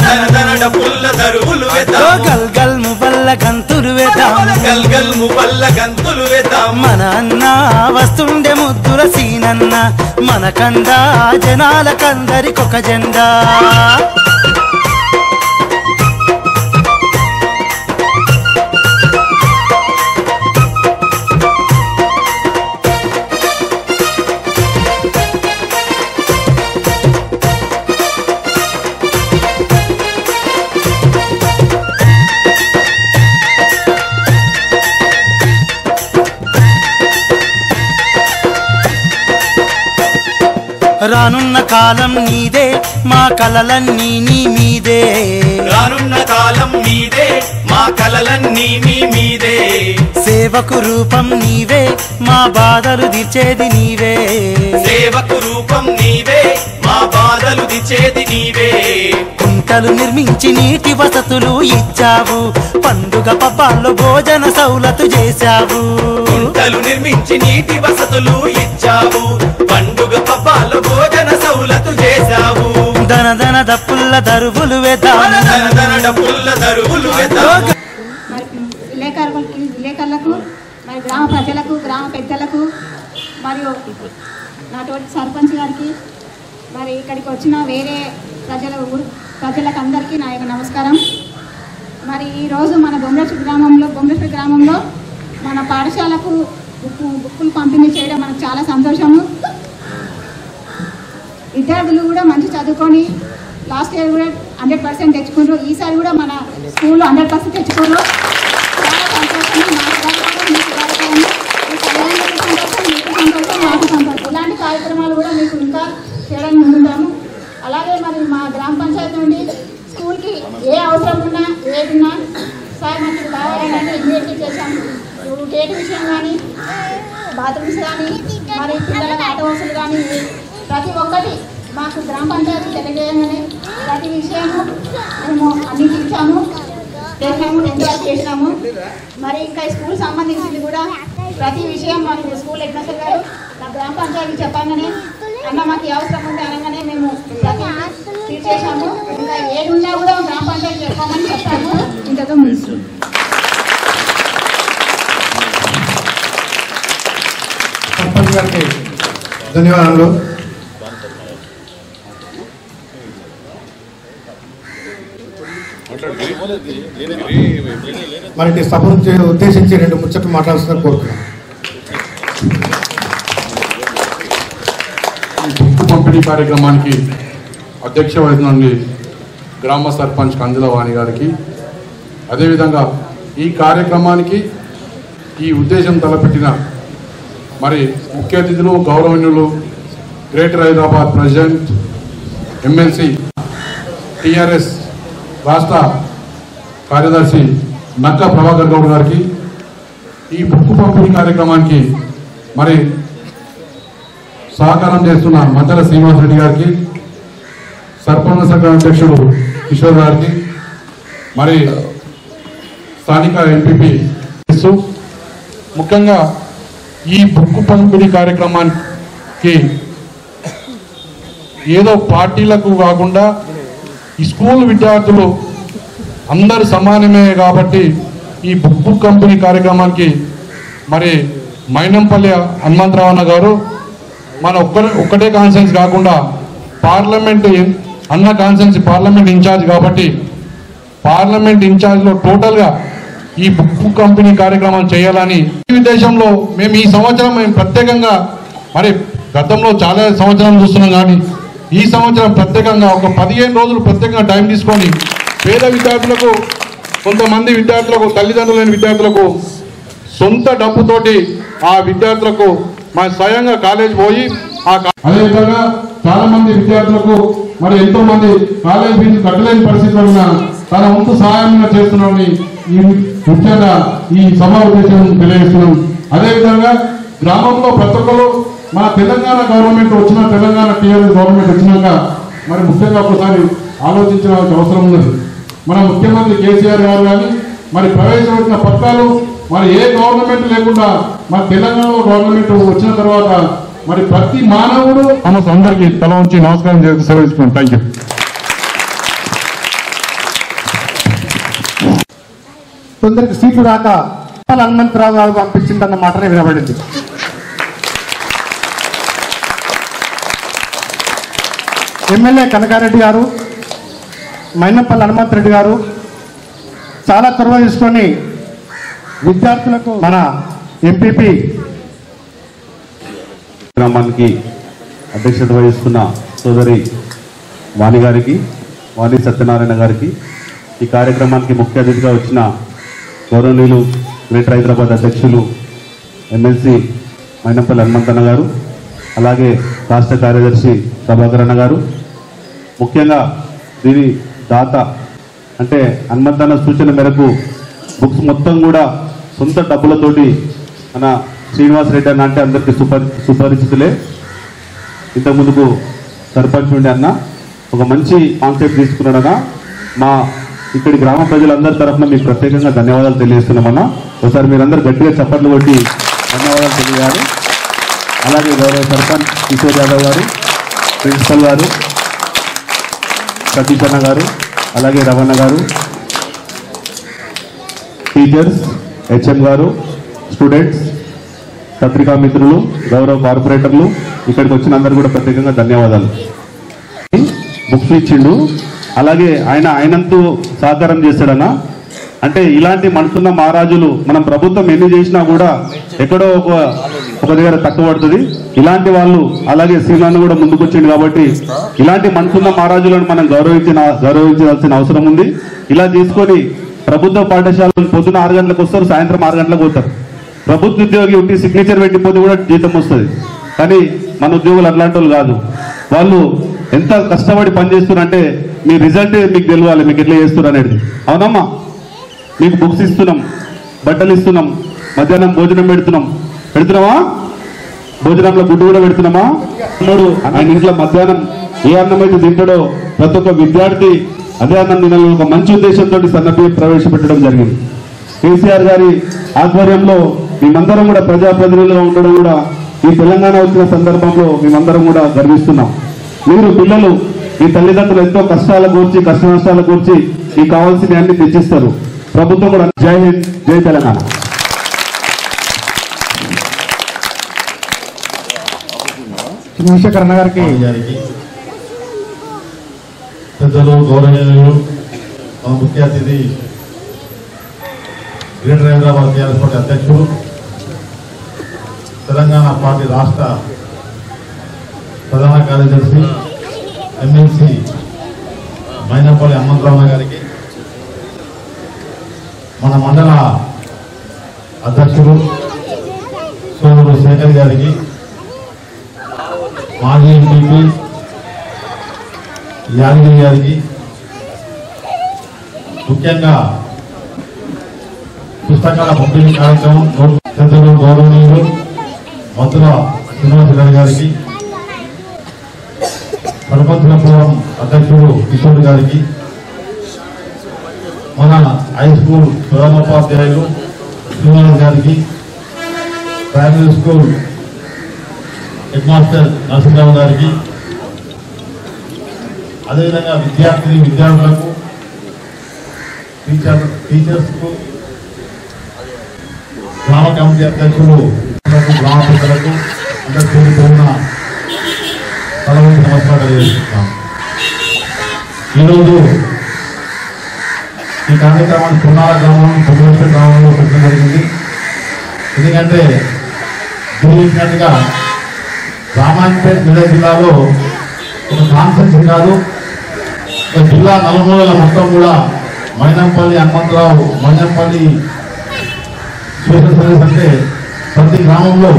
గల్ గల్ మువల్ల గంతులు వేద్దాము మన అన్న వస్తుండే ముద్దుల సీనన్న మన కండా జనాలకందరికొక జెండా రానున్న కాలం నీదే మా కలలన్నీ నీ మీదే రానున్న కాలం నీదే మా కలలన్నీ నీ మీదే సేవకు రూపం నీవే మా బాధలు తీర్చేది నీవే సేవకు రూపం నీవే మా బాధలు దిచేది నీవే కుంటలు నిర్మించి నీటి వసతులు ఇచ్చావు పండుగ పబ్బాల్లో భోజన సౌలతు చేశావు కుంటలు నిర్మించి నీటి వసతులు ఇచ్చావు పండుగ పబ్బాల్లో భోజన సౌలతు చేశావు దన దన దప్పుల్ల దరువులు వేద్దాం దన దన డప్పుల్ల దరువులు వేద్దాం విలేకరులకు మరి గ్రామ ప్రజలకు గ్రామ పెద్దలకు మరియు నాతోటి సర్పంచ్ గారికి మరి ఇక్కడికి వచ్చిన వేరే ప్రజలకు అందరికీ నా యొక్క నమస్కారం. మరి ఈరోజు మన బొమ్మరేశ్వర గ్రామంలో మన పాఠశాలకు బుక్కులు పంపిణీ చేయడం మనకు చాలా సంతోషము. విద్యార్థులు కూడా మంచి చదువుకొని లాస్ట్ ఇయర్ కూడా 100% తెచ్చుకున్నారు. ఈసారి కూడా మన స్కూల్లో 100% తెచ్చుకున్నారు. చాలా సంతోషం. నాకు సంతోషం. ఇలాంటి కార్యక్రమాలు కూడా మీకు ఇంకా చేయడానికి ముందుంటాము. అలాగే మరి మా గ్రామ పంచాయతీ నుండి స్కూల్కి ఏ అవసరం ఉన్నా ఏదున్నా సార్ మనకి కావాలంటే ఇన్వెస్ట్ చేశాము. గేట్ విషయం కానీ బాత్రూమ్స్ కానీ మరి పిల్లలకు ఆట వసతులు కానీ ప్రతి ఒక్కటి మాకు గ్రామ పంచాయతీ తెలియజేయగానే ప్రతి విషయము మేము అన్ని చేసాము చేసినాము. మరి ఇంకా స్కూల్ సంబంధించింది కూడా ప్రతి విషయం మాకు స్కూల్ హెడ్ మాస్టర్ గారు నా గ్రామ పంచాయతీ చెప్పగానే అన్న మాకు అవసరం ఉంటే అనగానే మేము ప్రతి తీర్చేసాము. ఇంకా ఏదున్నా కూడా గ్రామ పంచాయతీ చెప్పామని చెప్తాము. ఇంతతో ముందు సర్పంచ్ గారికి ధన్యవాదాలు. మనకి సభను ఉద్దేశించి 2 ముచ్చట్లు మాట్లాడుతున్నారు కోరుతున్నాను. బుక్కు పంపిణీ కార్యక్రమానికి అధ్యక్ష వహించండి గ్రామ సర్పంచ్ కందుల వాణి గారికి, అదేవిధంగా ఈ కార్యక్రమానికి ఈ ఉద్దేశం తలపెట్టిన మరి ముఖ్య అతిథులు గౌరవనీయులు greater Hyderabad president MLC TRS రాష్ట్ర కార్యదర్శి నక్క ప్రభాకర్ గౌడ్ గారికి, ఈ బుక్కు పంపిణీ కార్యక్రమానికి మరి సహకారం చేస్తున్న మద్దల శ్రీనివాస్ రెడ్డి గారికి, సర్పంచ్ సంఘ అధ్యక్షుడు కిషోర్ గారికి, మరి స్థానిక ఎంపీపీ ముఖ్యంగా ఈ బుక్కు పంపిణీ కార్యక్రమానికి ఏదో పార్టీలకు కాకుండా ఈ స్కూల్ విద్యార్థులు అందరు సమానమే కాబట్టి ఈ బుక్ కంపెనీ కార్యక్రమానికి మరి మైనంపల్లి హనుమంతరావు అన్న గారు మన ఒక్కటే కాన్సెన్స్ కాకుండా పార్లమెంట్ అన్న కాన్సెన్స్ పార్లమెంట్ ఇన్ఛార్జ్ కాబట్టి పార్లమెంట్ ఇన్ఛార్జ్లో టోటల్గా ఈ బుక్ కంపెనీ కార్యక్రమం చేయాలని ఈ ఉద్దేశంలో మేము ఈ సంవత్సరం ప్రత్యేకంగా మరి గతంలో చాలా సంవత్సరాలు చూస్తున్నాం కానీ ఈ సంవత్సరం ప్రత్యేకంగా ఒక 15 రోజులు ప్రత్యేకంగా టైం తీసుకొని పేద విద్యార్థులకు కొంతమంది విద్యార్థులకు తల్లిదండ్రులు లేని విద్యార్థులకు సొంత డబ్బుతోటి ఆ విద్యార్థులకు మా స్వయంగా కాలేజ్ పోయి అదేవిధంగా చాలా మంది విద్యార్థులకు మరి ఎంతో మంది కాలేజ్ ఫీజు కట్టలేని పరిస్థితుల్లో ఉన్న తన వంతు సహాయంగా చేస్తున్నామని ఈ ముఖ్యంగా ఈ సభా ఉద్దేశం తెలియజేస్తున్నాం. అదేవిధంగా గ్రామంలో ప్రతి ఒక్కరు మన తెలంగాణ గవర్నమెంట్ వచ్చిన తెలంగాణ టీఆర్ఎస్ గవర్నమెంట్ వచ్చినాక మరి ముఖ్యంగా ఒకసారి ఆలోచించడానికి అవసరం ఉన్నది. మన ముఖ్యమంత్రి కేసీఆర్ గారు కానీ మరి ప్రవేశపెట్టిన పథకాలు మరి ఏ గవర్నమెంట్ లేకుండా మన తెలంగాణలో గవర్నమెంట్ వచ్చిన తర్వాత మరి ప్రతి మానవుడు అందరికీ తల ఉంచి నమస్కారం చేసి సెలవుస్తున్నాం. Thank you. కొందరికి సీట్లు రాక హనుమంతరావు గారు పంపించిందన్న మాటనే వినబడింది. ఎమ్మెల్యే కనకారెడ్డి గారు, మైనంపల్లి హనుమంతరెడ్డి గారు చాలా చొరవ తీసుకొని విద్యార్థులకు మన ఎంపీపీ గ్రామానికి అధ్యక్షత వహిస్తున్న సోదరి వాణి గారికి, వాణి సత్యనారాయణ గారికి, ఈ కార్యక్రమానికి ముఖ్య అతిథిగా వచ్చిన గౌరవనీయులు గ్రేటర్ హైదరాబాద్ అధ్యక్షులు ఎమ్మెల్సీ మైనంపల్లి హనుమంతన్న గారు, అలాగే రాష్ట్ర కార్యదర్శి ప్రభాకర్ అన్న గారు, ముఖ్యంగా దీని దాత అంటే హనుమంతన్న సూచన మేరకు బుక్స్ మొత్తం కూడా సొంత డబ్బులతోటి మన శ్రీనివాస్ రెడ్డి అన్న అంటే అందరికీ సుపరిచితులే. ఇంతకుముందుకు సర్పంచ్ ఉండి అన్న ఒక మంచి కాన్సెప్ట్ తీసుకున్నాడన్నా. మా ఇక్కడి గ్రామ ప్రజలందరి తరఫున మీకు ప్రత్యేకంగా ధన్యవాదాలు తెలియజేస్తున్నామన్నా. ఒకసారి మీరందరూ గట్టిగా చప్పట్లు కొట్టి ధన్యవాదాలు తెలియజేయాలి. అలాగే గౌరవ సర్పంచ్ కిషోర్ యాదవ్ గారు, ప్రిన్సిపల్ గారు సతీష్ అన్న గారు, అలాగే రవణ గారు, టీచర్స్, హెచ్ఎం గారు, స్టూడెంట్స్, పత్రికా మిత్రులు, గౌరవ కార్పొరేటర్లు, ఇక్కడికి వచ్చిన అందరూ కూడా ప్రత్యేకంగా ధన్యవాదాలు. బుక్స్ ఇచ్చిండు, అలాగే ఆయనంతూ సహకారం చేశాడన్న. అంటే ఇలాంటి మనసున్న మహారాజులు మనం ప్రభుత్వం ఎన్ని చేసినా కూడా ఎక్కడో ఒక దగ్గర తక్కువ పడుతుంది. ఇలాంటి వాళ్ళు అలాగే శ్రీనాన్ని కూడా ముందుకొచ్చిండు కాబట్టి ఇలాంటి మనసున్న మహారాజులను మనం గౌరవించాల్సిన అవసరం ఉంది. ఇలా తీసుకొని ప్రభుత్వ పాఠశాలను పొద్దున 6 గంటలకు వస్తారు, సాయంత్రం 6 గంటలకు పోతారు. ప్రభుత్వ ఉద్యోగి ఉంటే సిగ్నేచర్ పెట్టిపోతే కూడా జీతం వస్తుంది. కానీ మన ఉద్యోగులు అట్లాంటి వాళ్ళు కాదు. వాళ్ళు ఎంత కష్టపడి పనిచేస్తున్నారంటే మీ రిజల్ట్ మీకు తెలియాలి, మీకు ఎట్లా చేస్తున్నారు అనేది. అవునమ్మా, మీకు బుక్స్ ఇస్తున్నాం, బట్టలు ఇస్తున్నాం, మధ్యాహ్నం భోజనం పెడుతున్నామా? భోజనంలో గుడ్డు కూడా పెడుతున్నామా? అన్నాడు ఆయన ఇంట్లో మధ్యాహ్నం ఏ అన్నం అయితే తింటాడో ప్రతి ఒక్క విద్యార్థి అదే అన్నం తినాలని ఒక మంచి ఉద్దేశంతో సన్నబియ్యం ప్రవేశపెట్టడం జరిగింది. కేసీఆర్ గారి ఆధ్వర్యంలో మేమందరం కూడా ప్రజాప్రతినిధులుగా ఉండడం కూడా ఈ తెలంగాణ వచ్చిన సందర్భంలో మేమందరం కూడా గర్విస్తున్నాం. మీరు పిల్లలు మీ తల్లిదండ్రులు ఎంతో కష్ట నష్టాల కూర్చి మీకు కావాల్సిన అన్ని తెచ్చిస్తారు. ప్రభుత్వం కూడా జై హింద్, జై తెలంగాణ. చంద్రశేఖర్ అన్న గారికి పెద్దలు, గౌరవనీయులు, మా ముఖ్య అతిథి గ్రేటర్ హైదరాబాద్ టీఆర్ఎస్ పార్టీ అధ్యక్షులు, తెలంగాణ పార్టీ రాష్ట్ర ప్రధాన కార్యదర్శి ఎమ్మెల్సీ మైనపల్లి హనుమంతరావు గారికి, మన మండల అధ్యక్షుడు సోదరుడు శేఖర్ గారికి, మాజీ ఎంపీ యాదగిరి గారికి, ముఖ్యంగా పుస్తకాల పంపిణీ కార్యక్రమం పెద్దలు, గౌరవనీయులు మద్దుల శ్రీనివాస్ గారికి, సర్పంచుల ఫోరం అధ్యక్షుడు కిషోర్ గారికి, మన హై స్కూల్ ప్రధానోపాధ్యాయులు శ్రీనివాస్ గారికి, primary school head master Narasimharao గారికి, అదేవిధంగా విద్యార్థులకు, టీచర్స్కు, గ్రామ కమిటీ అధ్యక్షులు, గ్రామ పెద్దలకు అందరికీ పోయిన నమస్కారాలు తెలియజేస్తున్నాం. ఈరోజు ఈ కార్యక్రమాన్ని పున్నాల గ్రామంలో పెట్టడం జరిగింది. ఎందుకంటే గురించినట్టుగా రామాయణపేట మెదక్ జిల్లాలో ఒక కాన్ఫరెన్స్ కాదు, ఒక జిల్లా నలుమూలల మొత్తం కూడా మైనంపల్లి హనుమంతరావు, మైనంపల్లి సోషల్ సర్వీస్ అంటే ప్రతి గ్రామంలో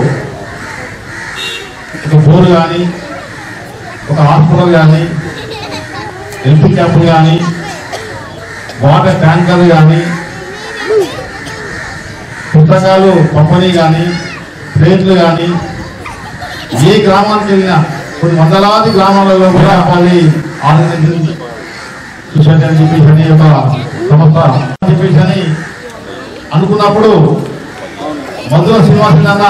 ఒక బోర్ కానీ, ఒక హాస్పిటల్ కానీ, హెల్త్ క్యాంపులు కానీ, వాటర్ ట్యాంకర్లు కానీ, పుస్తకాలు పంపిణీ కానీ, ప్లేట్లు కానీ, ఏ గ్రామానికి వెళ్ళినా కొన్ని వందలాది గ్రామాలలో కూడా మళ్ళీ ఆర్గనైజేషన్ సొసైటీ అని చెప్పేసి అని ఒక సంస్థ చెప్పేసి అని అనుకున్నప్పుడు మద్దుల శ్రీనివాస్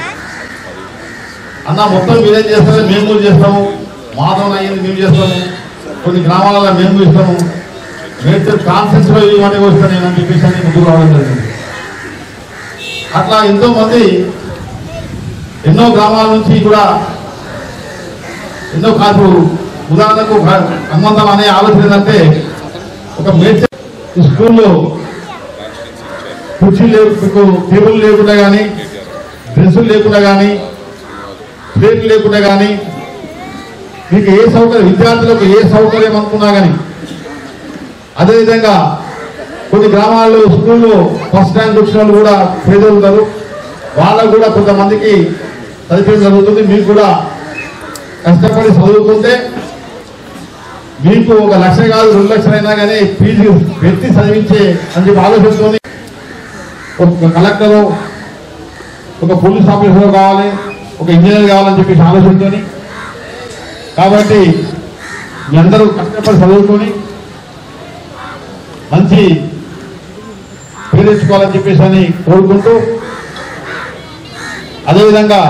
అన్న మొత్తం మీరేం చేస్తారు, మేము కూడా చేస్తాము, మాధవం అయ్యింది మేము చేస్తాము, కొన్ని గ్రామాలలో మేము ఇస్తాము, మేడ్చల్ కాన్ఫరెన్స్ లో ఇవన్నీ వస్తాను నేను అని చెప్పేసి అని ముందుకు రావడం జరిగింది. అట్లా ఎంతో మంది ఎన్నో గ్రామాల నుంచి కూడా ఎన్నో కాదు. ఉదాహరణకు హనుమంతం అనే ఆలోచన ఏంటంటే ఒక మేడ్చల్ స్కూల్లో కుర్చీలు టేబుల్ లేకుండా కానీ, డ్రెస్సులు లేకుండా కానీ, ప్లేట్లు లేకుండా కానీ, మీకు ఏ సౌకర్యం, విద్యార్థులకు ఏ సౌకర్యం అనుకున్నా కానీ, అదేవిధంగా కొన్ని గ్రామాల్లో స్కూల్లో ఫస్ట్ ర్యాంక్ వచ్చిన వాళ్ళు కూడా పేదలు ఉంటారు, వాళ్ళకు కూడా కొంతమందికి సరిపోయి జరుగుతుంది. మీకు కూడా కష్టపడి చదువుకుంటే మీకు 1 లక్ష కాదు 2 లక్షలైనా కానీ ఫీజు పెట్టి చదివించే అని చెప్పి ఆలోచనతోని ఒక కలెక్టరు, ఒక పోలీస్ ఆఫీసర్ కావాలి, ఒక ఇంజనీర్ కావాలని చెప్పేసి ఆలోచనతోని. కాబట్టి మీ అందరూ కష్టపడి చదువుకొని మంచి పేరు తెచ్చుకోవాలని చెప్పేసి అని కోరుకుంటూ, అదేవిధంగా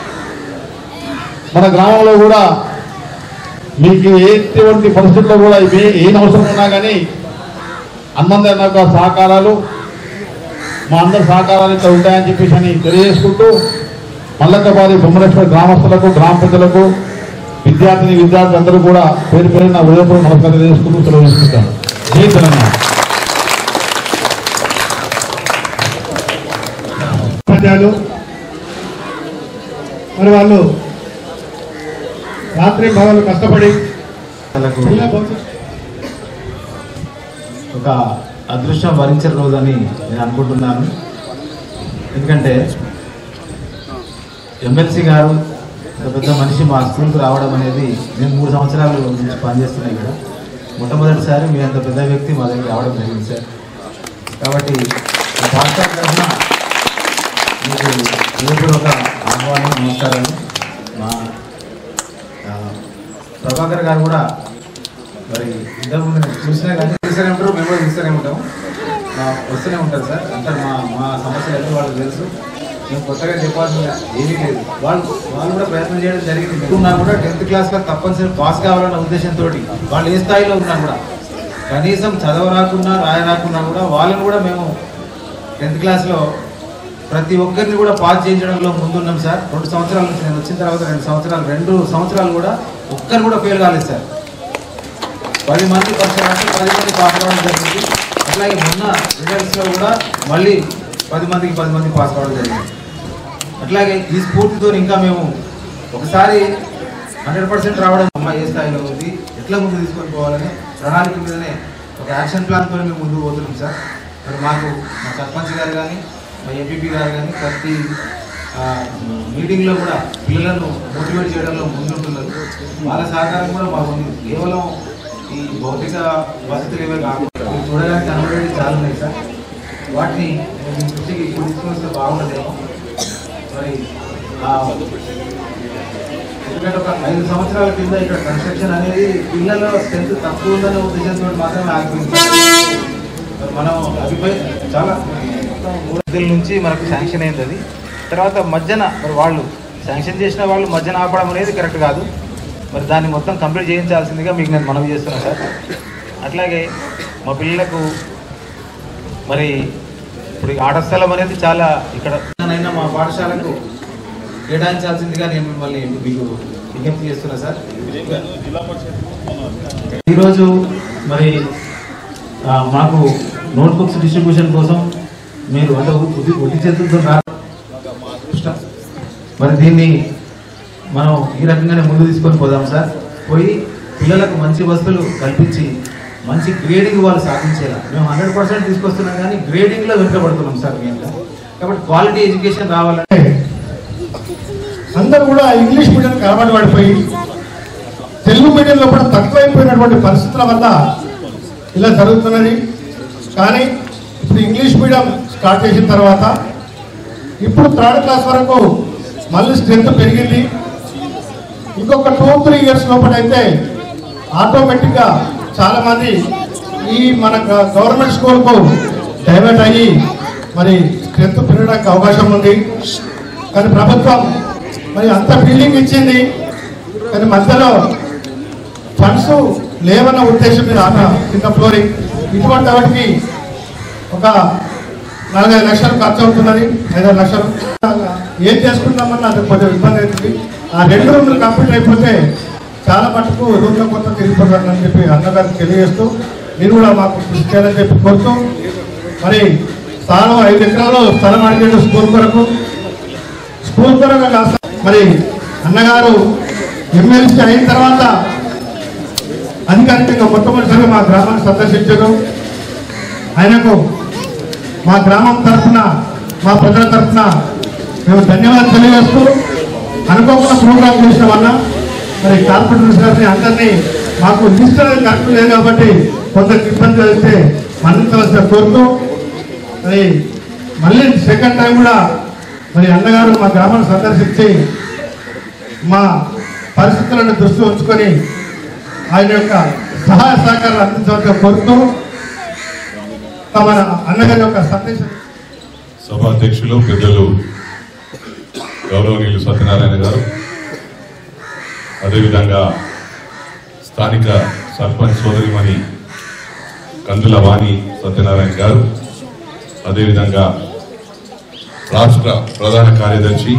మన గ్రామంలో కూడా మీకు ఎటువంటి పరిస్థితుల్లో కూడా ఏం అవసరం ఉన్నా కానీ అందరి నాకు సహకారాలు, మా అందరి సహకారాలు ఇక్కడ ఉంటాయని చెప్పేసి అని తెలియజేసుకుంటూ, మల్లకబాది బొమ్మరేశ్వర గ్రామస్తులకు, గ్రామ ప్రజలకు, విద్యార్థులందరూ కూడా పేరు పేరున హృదయపూర్వక నమస్కారం తెలియజేసుకుంటూ సెలవు తీసుకుంటాను. జై తెలంగాణ. మరి వాళ్ళు రాత్రి పగలు కష్టపడి ఒక అదృష్టం వరించిన రోజని నేను అనుకుంటున్నాను. ఎందుకంటే ఎమ్మెల్సీ గారు పెద్ద మనిషి మా స్కూల్కి రావడం అనేది, నేను 3 సంవత్సరాలు నుంచి పనిచేస్తున్నాయి ఇక్కడ, మొట్టమొదటిసారి మీ అంత పెద్ద వ్యక్తి మా దగ్గర రావడం జరిగింది సార్. కాబట్టి పాఠశాల తరఫున మీకు హృదయపూర్వక ఆహ్వానం, నమస్కారాలు. మా ప్రభాకర్ గారు కూడా మరి ఇంతకుముందు చూసినా కానీ చూస్తూనే ఉంటారు, మేము కూడా చూస్తూనే ఉంటాం, వస్తూనే ఉంటారు సార్. అంతా మా సమస్యలు ఎంత వాళ్ళకి తెలుసు. మేము కొత్తగా చెప్పాల్సిన ఏమీ లేదు. వాళ్ళు కూడా ప్రయత్నం చేయడం జరిగింది. ఉన్నా కూడా 10th క్లాస్లో తప్పనిసరి పాస్ కావాలన్న ఉద్దేశంతో వాళ్ళు ఏ స్థాయిలో ఉన్నా కూడా, కనీసం చదవరాకున్నా రాయరాకున్నా కూడా వాళ్ళని కూడా మేము 10th క్లాస్లో ప్రతి ఒక్కరిని కూడా పాస్ చేయించడంలో ముందున్నాం సార్. 2 సంవత్సరాల నుంచి నేను వచ్చిన తర్వాత 2 సంవత్సరాలు కూడా ఒక్కరు కూడా ఫెయిల్ కాలేదు సార్. 10 మంది పరీక్ష రాసి 10 మంది పాస్ కావడం జరిగింది. అట్లాగే మొన్న రిజల్ట్స్లో కూడా మళ్ళీ 10 మంది పాస్ కావడం జరిగింది. అట్లాగే ఈ స్ఫూర్తితో ఇంకా మేము ఒకసారి 100% రావడం, అమ్మాయి ఏ స్థాయిలో ఉంది, ఎట్లా ముందు తీసుకొని పోవాలని ప్రణాళిక మీదనే ఒక యాక్షన్ ప్లాన్తో మేము ముందుకు పోతున్నాం సార్. మరి మాకు మా సర్పంచ్ గారు కానీ, మా ఎంపీపీ గారు కానీ ప్రతి మీటింగ్లో కూడా పిల్లలను మోటివేట్ చేయడంలో ముందుంటున్నారు. వాళ్ళ సహకారం కూడా మాకుంది. కేవలం ఈ భౌతిక వసతులు ఏవే కాకుండా చూడడానికి కనబడేవి చాలా ఉన్నాయి సార్. వాటిని మీ దృష్టికి ఇప్పుడు తీసుకొని వస్తే బాగుండదేమో. మరి ఎందుకంటే ఒక 5 సంవత్సరాల కింద ఇక్కడ కన్స్ట్రక్షన్ అనేది పిల్లల స్ట్రెంత్ తక్కువ ఉందనే ఉద్దేశంతో మాత్రమే ఆగిపోయింది. మనం అదిపై చాలా 3 నుంచి మనకు శాంక్షన్ అయింది. అది తర్వాత మధ్యన మరి వాళ్ళు శాంక్షన్ చేసిన వాళ్ళు మధ్యన ఆపడం అనేది కరెక్ట్ కాదు. మరి దాన్ని మొత్తం కంప్లీట్ చేయించాల్సిందిగా మీకు నేను మనవి చేస్తున్నాను సార్. అట్లాగే మా పిల్లలకు మరి ఇప్పుడు ఆట స్థలం అనేది చాలా ఇక్కడ మా పాఠశాలకు కేటాయించాల్సిందిగా నేను మిమ్మల్ని మీకు విజ్ఞప్తి చేస్తున్నా సార్. ఈరోజు మరి మాకు నోట్బుక్స్ డిస్ట్రిబ్యూషన్ కోసం మీరు అంటే ఉద్ది చేతులతో మరి దీన్ని మనం ఈ రకంగానే ముందు తీసుకొని పోదాం సార్. పోయి పిల్లలకు మంచి వసతులు కల్పించి మంచి గ్రేడింగ్ వాళ్ళు సాధించేలా మేము 100% తీసుకొస్తున్నాం, కానీ గ్రేడింగ్లో వెనుకబడుతున్నాం సార్ మెయిన్గా. కాబట్టి క్వాలిటీ ఎడ్యుకేషన్ రావాలంటే అందరూ కూడా ఇంగ్లీష్ మీడియానికి అలవాటు పడిపోయి తెలుగు మీడియంలో కూడా తక్కువైపోయినటువంటి పరిస్థితుల వల్ల ఇలా జరుగుతున్నది. కానీ ఇప్పుడు ఇంగ్లీష్ మీడియం స్టార్ట్ చేసిన తర్వాత ఇప్పుడు 3rd క్లాస్ వరకు మళ్ళీ స్ట్రెంత్ పెరిగింది. ఇంకొక 2-3 ఇయర్స్ లోపలైతే ఆటోమేటిక్గా చాలామంది ఈ మన గవర్నమెంట్ స్కూల్కు డైవర్ట్ అయ్యి మరి స్ట్రెంత్ పెరగడానికి అవకాశం ఉంది. కానీ ప్రభుత్వం మరి అంత బిల్డింగ్ ఇచ్చింది, కానీ మధ్యలో ఫండ్స్ లేవన్న ఉద్దేశం మీద కింద ఫ్లోరింగ్ ఇటువంటి వాటికి ఒక 4-5 లక్షలు ఖర్చు అవుతున్నది. 5-6 లక్షలు ఏం చేసుకుంటామని అది కొంచెం ఇబ్బంది అవుతుంది. ఆ 2 రూమ్లు కంప్లీట్ అయిపోతే చాలా మటుకు రూమ్ల కొత్త తిరిగిపోతారని చెప్పి అన్నగారికి తెలియజేస్తూ మీరు కూడా మాకు కృషి చేయాలని చెప్పి కోరుతూ, మరి స్థానం 5 ఎకరాలు స్థలం అడిగాడు స్కూల్ కొరకు కాస్త మరి అన్నగారు ఎమ్మెల్సీ అయిన తర్వాత అధికారికంగా మొట్టమొదటిసారిగా మా గ్రామాన్ని సందర్శించారు. ఆయనకు మా గ్రామం తరఫున మా ప్రజల తరఫున మేము ధన్యవాదాలు తెలియజేస్తూ, అనుకోకుండా ప్రోగ్రాం చేసిన వల్ల మరి కార్పొరేటర్స్ గారిని అందరినీ మాకు లిస్ట్ అనేది కరెక్ట్ లేదు కాబట్టి కొందరికి ఇబ్బంది కలిగితే మన్నించవలసిన కోరుతూ మరి మళ్ళీ సెకండ్ టైం కూడా మరి అన్నగారు మా గ్రామాన్ని సందర్శించి మా పరిస్థితులను దృష్టి ఉంచుకొని ఆయన యొక్క సహాయ సహకారాలు అందించవలసిన కోరుతూ తమ అన్నగారి యొక్క సందేశం. సభాధ్యక్షులు పెద్దలు గౌరవనీయులు సత్యనారాయణ గారు, అదేవిధంగా స్థానిక సర్పంచ్ సోదరిమణి కందుల వాణి సత్యనారాయణ గారు, అదేవిధంగా రాష్ట్ర ప్రధాన కార్యదర్శి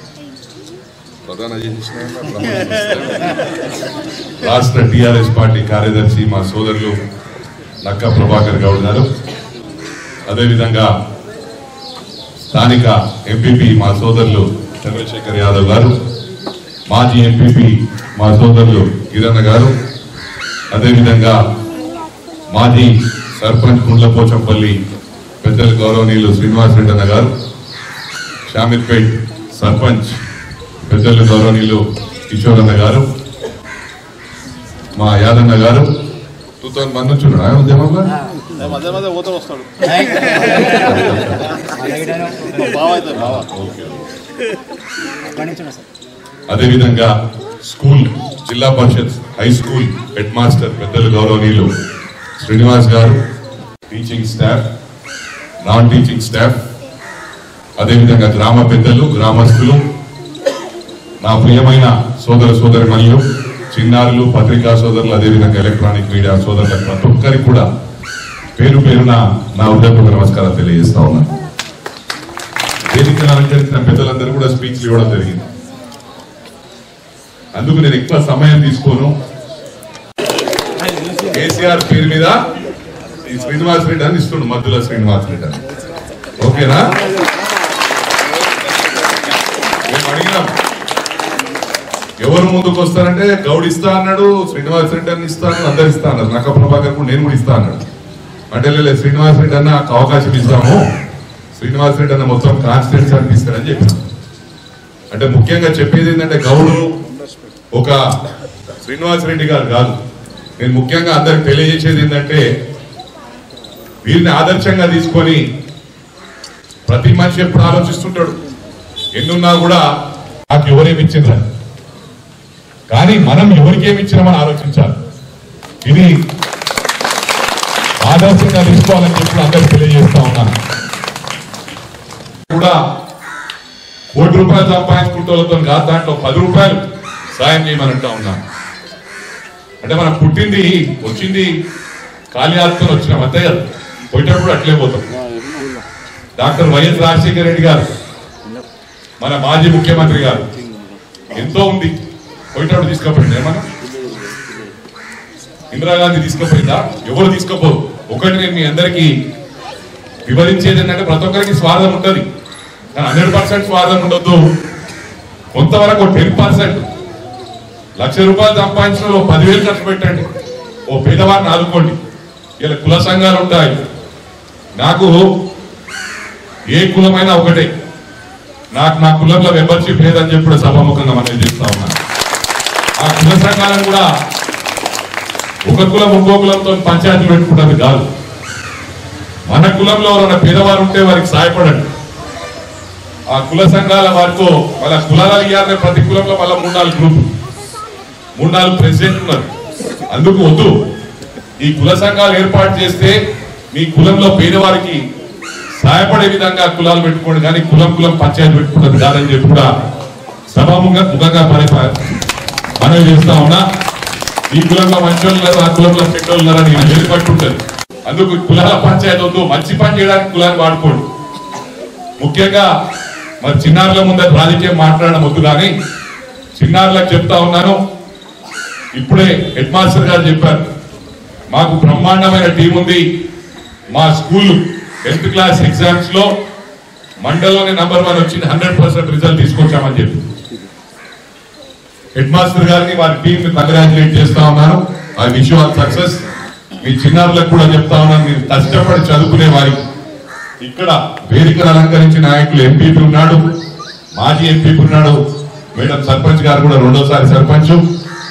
రాష్ట్ర టిఆర్ఎస్ పార్టీ కార్యదర్శి మా సోదరులు నక్క ప్రభాకర్ గౌడ్ గారు, అదేవిధంగా స్థానిక ఎంపీపీ మా సోదరులు చంద్రశేఖర్ యాదవ్ గారు, మాజీ ఎంపీపీ మా సోదరులు కిరణ్ గారు, అదేవిధంగా మాజీ సర్పంచ్ గుండ్లపోచంపల్లి పెద్దలు గౌరవనీయులు శ్రీనివాస్ రెడ్డి అన్న గారు, షామీర్పేట్ సర్పంచ్ పెద్దలు గౌరవనీయులు కిషోర్ అన్న గారు, మా యాదన్న గారు 2000 మంది వచ్చున్నాడు ఉద్యమంలో. అదేవిధంగా school Zilla Parishad high school head master పెద్దలు గౌరవనీయులు శ్రీనివాస్ గారు, teaching staff, non teaching staff, అదేవిధంగా గ్రామ పెద్దలు, గ్రామస్తులు, నా ప్రియమైన సోదర సోదరిమణులు, చిన్నారులు, పత్రికా సోదరులు, అదేవిధంగా ఎలక్ట్రానిక్ మీడియా సోదరులకు ప్రతి ఒక్కరికి కూడా పేరు పేరున నా హృదయపూర్వక నమస్కారాలు తెలియజేస్తా ఉన్నాను. వేదికను అలంకరించిన పెద్దలందరూ కూడా స్పీచ్లు ఇవ్వడం జరిగింది. అందుకు నేను ఎక్కువ సమయం తీసుకోను. కేసీఆర్ పేరు మీద ఈ శ్రీనివాస్ రెడ్డి అని ఇస్తుండు, మద్దుల శ్రీనివాస్ రెడ్డి అని. ఓకేనా? మేము అడిగినాం ఎవరు ముందుకు వస్తారంటే గౌడ్ ఇస్తా అన్నాడు, శ్రీనివాస్ రెడ్డి అని ఇస్తాను, అందరు ఇస్తా అన్నారు. నక్క ప్రభాకర్ కూడా నేను కూడా ఇస్తా అన్నాడు. అంటే లేదు శ్రీనివాస్ రెడ్డి అన్న అవకాశం ఇస్తాము, శ్రీనివాస్ రెడ్డి అన్న మొత్తం కాన్స్టిట్యూన్సీ అనిపిస్తారని చెప్పాను. అంటే ముఖ్యంగా చెప్పేది ఏంటంటే గౌడు ఒక శ్రీనివాస్ రెడ్డి గారు కాదు. నేను ముఖ్యంగా అందరికి తెలియజేసేది ఏంటంటే వీరిని ఆదర్శంగా తీసుకొని ప్రతి మనిషి ఎప్పుడు ఆలోచిస్తుంటాడు, ఎన్నున్నా కూడా నాకు ఎవరేమి ఇచ్చిందని, కానీ మనం ఎవరికేమి ఇచ్చినామని ఆలోచించాలి. ఇది ఆదర్శంగా తీసుకోవాలని చెప్పి అందరికి తెలియజేస్తా ఉన్నాను. కూడా ₹1 సంపాదించుకుంటూ కాదు, దాంట్లో ₹10 సాయం చేయమని అంటా ఉన్నాను. అంటే మనం పుట్టింది వచ్చింది ఖాళీ ఆత్మను వచ్చినాం అంతే కదా, పోయేటప్పుడు అట్లే పోతాం. డాక్టర్ వైఎస్ రాజశేఖర రెడ్డి గారు మన మాజీ ముఖ్యమంత్రి గారు ఎంతో ఉంది, పోయేటప్పుడు తీసుకుపోయింది. ఏమన్నా ఇందిరాగాంధీ తీసుకుపోయిందా? ఎవరు తీసుకుపోరు. ఒకటి నేను మీ అందరికీ వివరించేది ఏంటంటే ప్రతి ఒక్కరికి స్వార్థం ఉంటుంది, కానీ 100% స్వార్థం ఉండొద్దు. కొంతవరకు 10%, ₹1,00,000 సంపాదించిన 10,000 ఖర్చు పెట్టండి, ఓ పేదవారిని ఆదుకోండి. ఇలా కుల సంఘాలు ఉంటాయి. నాకు ఏ కులమైనా ఒకటే, నాకు నా కులంలో మెంబర్షిప్ లేదని చెప్పి సభాముఖంగా మనం చేస్తా ఉన్నాను. ఆ కుల సంఘాలను కూడా ఒక కులం ఇంకో కులంతో పంచాయతీలు పెట్టుకుంటుంది కాదు. మన కులంలో ఎవరైనా పేదవారు ఉంటే వారికి సహాయపడండి. ఆ కుల సంఘాల వారితో వాళ్ళ కులాలు ఇవ్వాలని ప్రతి కులంలో మళ్ళీ 3-4 గ్రూపులు, 3-4 ప్రెసిడెంట్ ఉన్నారు. అందుకు వద్దు, ఈ కుల సంఘాలు ఏర్పాటు చేస్తే మీ కులంలో పేదవారికి సహాయపడే విధంగా కులాలు పెట్టుకోండి, కానీ కులం పంచాయతీ పెట్టుకున్నది కాదని చెప్పి కూడా సభాముఖంగా మనవి చేస్తా ఉన్నా. ఈ కులంలో మంచోళ్ళు ఉన్నారు, ఆ కులంలో చెడ్డోళ్ళు ఉన్నారని నేను ఏర్పట్టుంటది. అందుకు కులాల పంచాయతీ వద్దు, మంచి పని చేయడానికి కులాన్ని వాడుకోండి. ముఖ్యంగా మరి చిన్నారుల ముందర రాజకీయం మాట్లాడడం వద్దు, కానీ చిన్నారులకు చెప్తా ఉన్నాను. ఇప్పుడే హెడ్ మాస్టర్ గారు చెప్పారు, మాకు బ్రహ్మాండమైన టీం ఉంది. మా స్కూల్ 10th క్లాస్ ఎగ్జామ్స్ లో మండలంలోనే నంబర్ 1 వచ్చింది, 100% రిజల్ట్ తీసుకొచ్చామని చెప్పి హెడ్ మాస్టర్ గారిని వారి టీం ని కంగ్రాచులేట్ చేస్తా ఉన్నాను. I wish you all success. మీ చిన్నారులకు కూడా చెప్తా ఉన్నాను, మీరు కష్టపడి చదువుకునే వారికి ఇక్కడ వేదికను అలంకరించిన నాయకులు ఎంపీపీ ఉన్నాడు, మాజీ ఎంపీపీ ఉన్నాడు, మేడం సర్పంచ్ గారు కూడా 2వ సారి సర్పంచ్,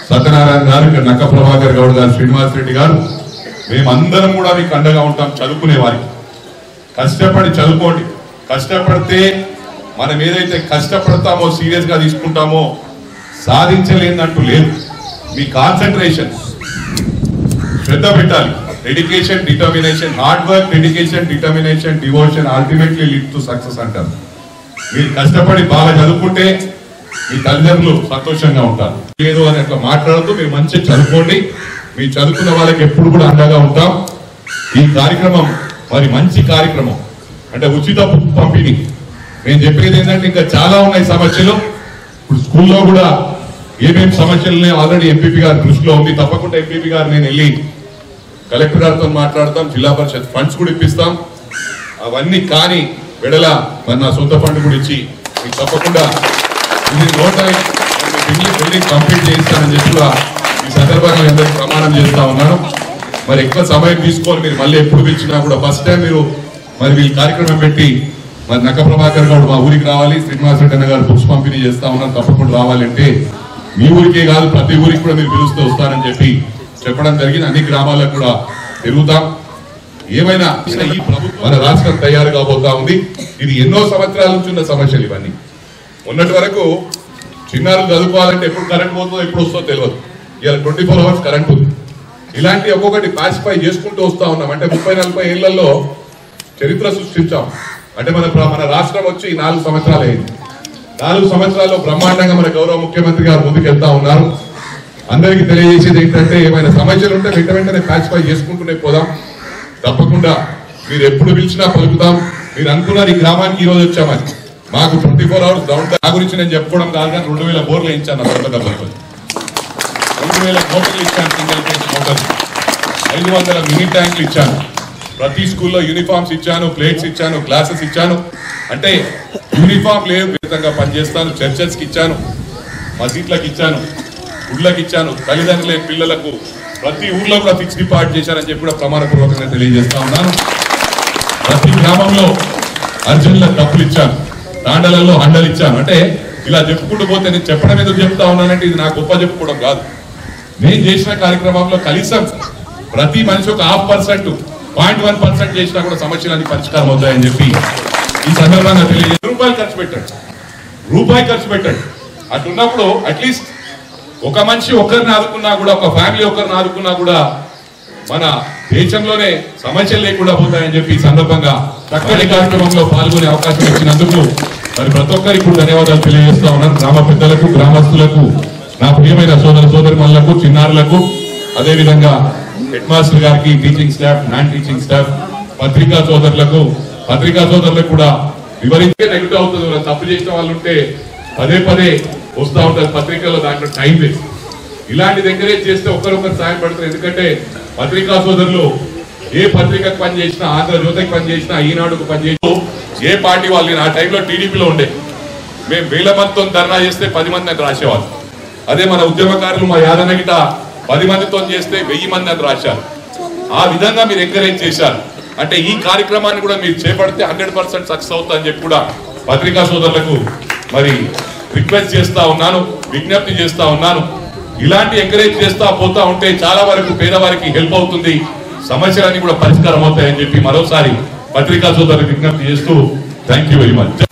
సత్యనారాయణ గారు, ఇక్కడ నక్క ప్రభాకర్ గౌడ్ గారు, శ్రీనివాస్ రెడ్డి గారు, మేమందరం కూడా మీకు అండగా ఉంటాం. చదువుకునే వారికి కష్టపడి చదువుకోండి. కష్టపడితే మనం ఏదైతే కష్టపడతామో సీరియస్ గా తీసుకుంటామో సాధించలేదంటూ లేదు. మీ కాన్సన్ట్రేషన్ శ్రద్ధ పెట్టాలి. Dedication, determination, hard work, dedication, determination, devotion ultimately lead to success అంటారు. మీరు కష్టపడి బాగా చదువుకుంటే మీ తల్లిదండ్రులు సంతోషంగా ఉంటారు. లేదు అని అట్లా మాట్లాడుతూ మీరు మంచిగా చదువుకోండి. మీ చదువుకున్న వాళ్ళకి ఎప్పుడు కూడా అండగా ఉంటాం. ఈ కార్యక్రమం మరి మంచి కార్యక్రమం, అంటే ఉచిత పంపిణీ. నేను చెప్పేది ఏంటంటే ఇంకా చాలా ఉన్నాయి సమస్యలు. ఇప్పుడు స్కూల్లో కూడా ఏమేమి సమస్యలు ఉన్నాయో ఆల్రెడీ ఎంపీపీ గారి దృష్టిలో ఉంది. తప్పకుండా ఎంపీపీ గారు నేను వెళ్ళి కలెక్టర్ గారితో మాట్లాడతాం. జిల్లా పరిషత్ ఫండ్స్ కూడా ఇప్పిస్తాం. అవన్నీ కానీ వెడల మరి నా సొంత ఫండ్ కూడా ఇచ్చి మీకు తప్పకుండా ఇది బిల్డింగ్ కంప్లీట్ చేయిస్తానని చెప్పి ఈ సందర్భంగా అందరికీ ప్రమాణం చేస్తా ఉన్నాను. మరి ఎక్కువ సమయం తీసుకొని మీరు మళ్ళీ ఎప్పుడు పిలిచినా కూడా ఫస్ట్ టైం మీరు మరి వీళ్ళు కార్యక్రమం పెట్టి మరి నక్క ప్రభాకర్ గౌడ్ మా ఊరికి రావాలి, శ్రీనివాస్ రెడ్డి గారు బుక్స్ పంపిణీ చేస్తా ఉన్నారు, తప్పకుండా రావాలంటే మీ ఊరికే కాదు ప్రతి ఊరికి కూడా మీరు పిలుస్తూ వస్తారని చెప్పి చెప్పడం జరిగింది. అన్ని గ్రామాలకు కూడా తిరుగుతాం. ఏమైనా ఈ ప్రభుత్వం మన రాష్ట్రం తయారు కాబోతా ఉంది. ఇది ఎన్నో సంవత్సరాల నుంచి ఉన్న సమస్యలు ఇవన్నీ. మొన్నటి వరకు చిన్నారులు చదువుకోవాలంటే ఎప్పుడు కరెంట్ పోతుందో ఎప్పుడు వస్తుందో తెలియదు. ఇలా 24 hours కరెంట్ ఉంది. ఇలాంటి ఒక్కొక్కటి పాసిఫై చేసుకుంటూ వస్తా ఉన్నాం. అంటే 30-40 ఏళ్లలో చరిత్ర సృష్టించాం. అంటే మన రాష్ట్రం వచ్చి 4 సంవత్సరాలు అయింది. 4 సంవత్సరాల్లో బ్రహ్మాండంగా మన గౌరవ ముఖ్యమంత్రి గారు ముందుకు వెళ్తా ఉన్నారు. అందరికీ తెలియజేసేది ఏంటంటే ఏమైనా సమస్యలు ఉంటే వెంటనే పాసిఫై చేసుకుంటూనే పోదాం. తప్పకుండా మీరు ఎప్పుడు పిలిచినా పలుకుతాం. మీరు అనుకున్నారు ఈ గ్రామానికి ఈ రోజు వచ్చామని. మాకు 24 hours గ్రౌండ్ నా గురించి నేను చెప్పుకోవడం కాదు కానీ 2000 బోర్లు వేయించాను. 2000 మోటార్లు ఇచ్చాను, సింగిల్ ఫేజ్ మోటార్లు, 500 మినీ ట్యాంకులు ఇచ్చాను. ప్రతి స్కూల్లో యూనిఫామ్స్ ఇచ్చాను, ప్లేట్స్ ఇచ్చాను, గ్లాసెస్ ఇచ్చాను. అంటే యూనిఫామ్ లేదు విధంగా పనిచేస్తాను. చర్చెస్కి ఇచ్చాను, మసీద్లకు ఇచ్చాను, గుడ్లకు ఇచ్చాను. తల్లిదండ్రులు లేని పిల్లలకు ప్రతి ఊర్లో కూడా ఫిక్స్ డిపాజిట్ చేశానని చెప్పి కూడా ప్రమాణపూర్వకంగా తెలియజేస్తా ఉన్నాను. ప్రతి గ్రామంలో అర్జున్ల డబ్బులు ఇచ్చాను, తాండలలో హండలు ఇచ్చాను. అంటే ఇలా చెప్పుకుంటూ పోతే నేను చెప్పడం ఎందుకు చెప్తా ఉన్నానంటే ఇది నా గొప్ప చెప్పుకోవడం కాదు. నేను చేసిన కార్యక్రమంలో కనీసం ప్రతి మనిషి ఒక 0.5%, 0.1% చేసినా కూడా సమస్యలన్నీ పరిష్కారం అవుతాయని చెప్పి ఈ సందర్భంగా తెలియజేసి రూపాయలు ఖర్చు పెట్టండి. అటున్నప్పుడు అట్లీస్ట్ ఒక మనిషి ఒకరిని ఆదుకున్నా కూడా, ఒక ఫ్యామిలీ ఒకరిని ఆదుకున్నా కూడా మన దేశంలోనే సమస్యలు లేకుండా పోతాయని చెప్పి ఈ సందర్భంగా చక్కటి కార్యక్రమంలో పాల్గొనే అవకాశం ఇచ్చినందుకు మరి ప్రతి ఒక్కరికి కూడా ధన్యవాదాలు తెలియజేస్తా ఉన్నాను. గ్రామ పెద్దలకు, గ్రామస్తులకు, నా ప్రియమైన సోదరిమణులకు, చిన్నారులకు, అదేవిధంగా హెడ్ మాస్టర్ గారికి, teaching staff, non teaching staff, పత్రికా సోదరులకు కూడా వివరించే నెగిటివ్ అవుతుంది. తప్పు చేసిన వాళ్ళు ఉంటే పదే వస్తూ ఉంటారు పత్రికల్లో, దాంట్లో టైం వేస్ట్. ఇలాంటిది ఎంకరేజ్ చేస్తే ఒకరొకరు సాయం పడతారు. ఎందుకంటే పత్రికా సోదరులు ఏ పత్రికకు పనిచేసినా, ఆంధ్రజ్యోతికి పనిచేసినా, ఈనాడుకు పనిచేసినా ఏ పార్టీ వాళ్ళు, ఆ టైంలో టీడీపీలో ఉండే మేము 1000 మందితో ధర్నా చేస్తే 10 మంది అని రాసేవాళ్ళు. అదే మన ఉద్యమకారులు మా యాదన్న గిట 10 మందితో చేస్తే 1000 మంది అని రాశారు. ఆ విధంగా మీరు ఎంకరేజ్ చేశారు. అంటే ఈ కార్యక్రమాన్ని కూడా మీరు చేపడితే 100% సక్సెస్ అవుతుందని చెప్పి కూడా పత్రికా సోదరులకు మరి రిక్వెస్ట్ చేస్తా ఉన్నాను, విజ్ఞప్తి చేస్తా ఉన్నాను. ఇలాంటి ఎంకరేజ్ చేస్తా పోతా ఉంటే చాలా వరకు పేదవారికి హెల్ప్ అవుతుంది, సమస్యలన్నీ కూడా పరిష్కారం అవుతాయని చెప్పి మరోసారి పత్రికా సోదరులకు విజ్ఞప్తి చేస్తూ thank you very much.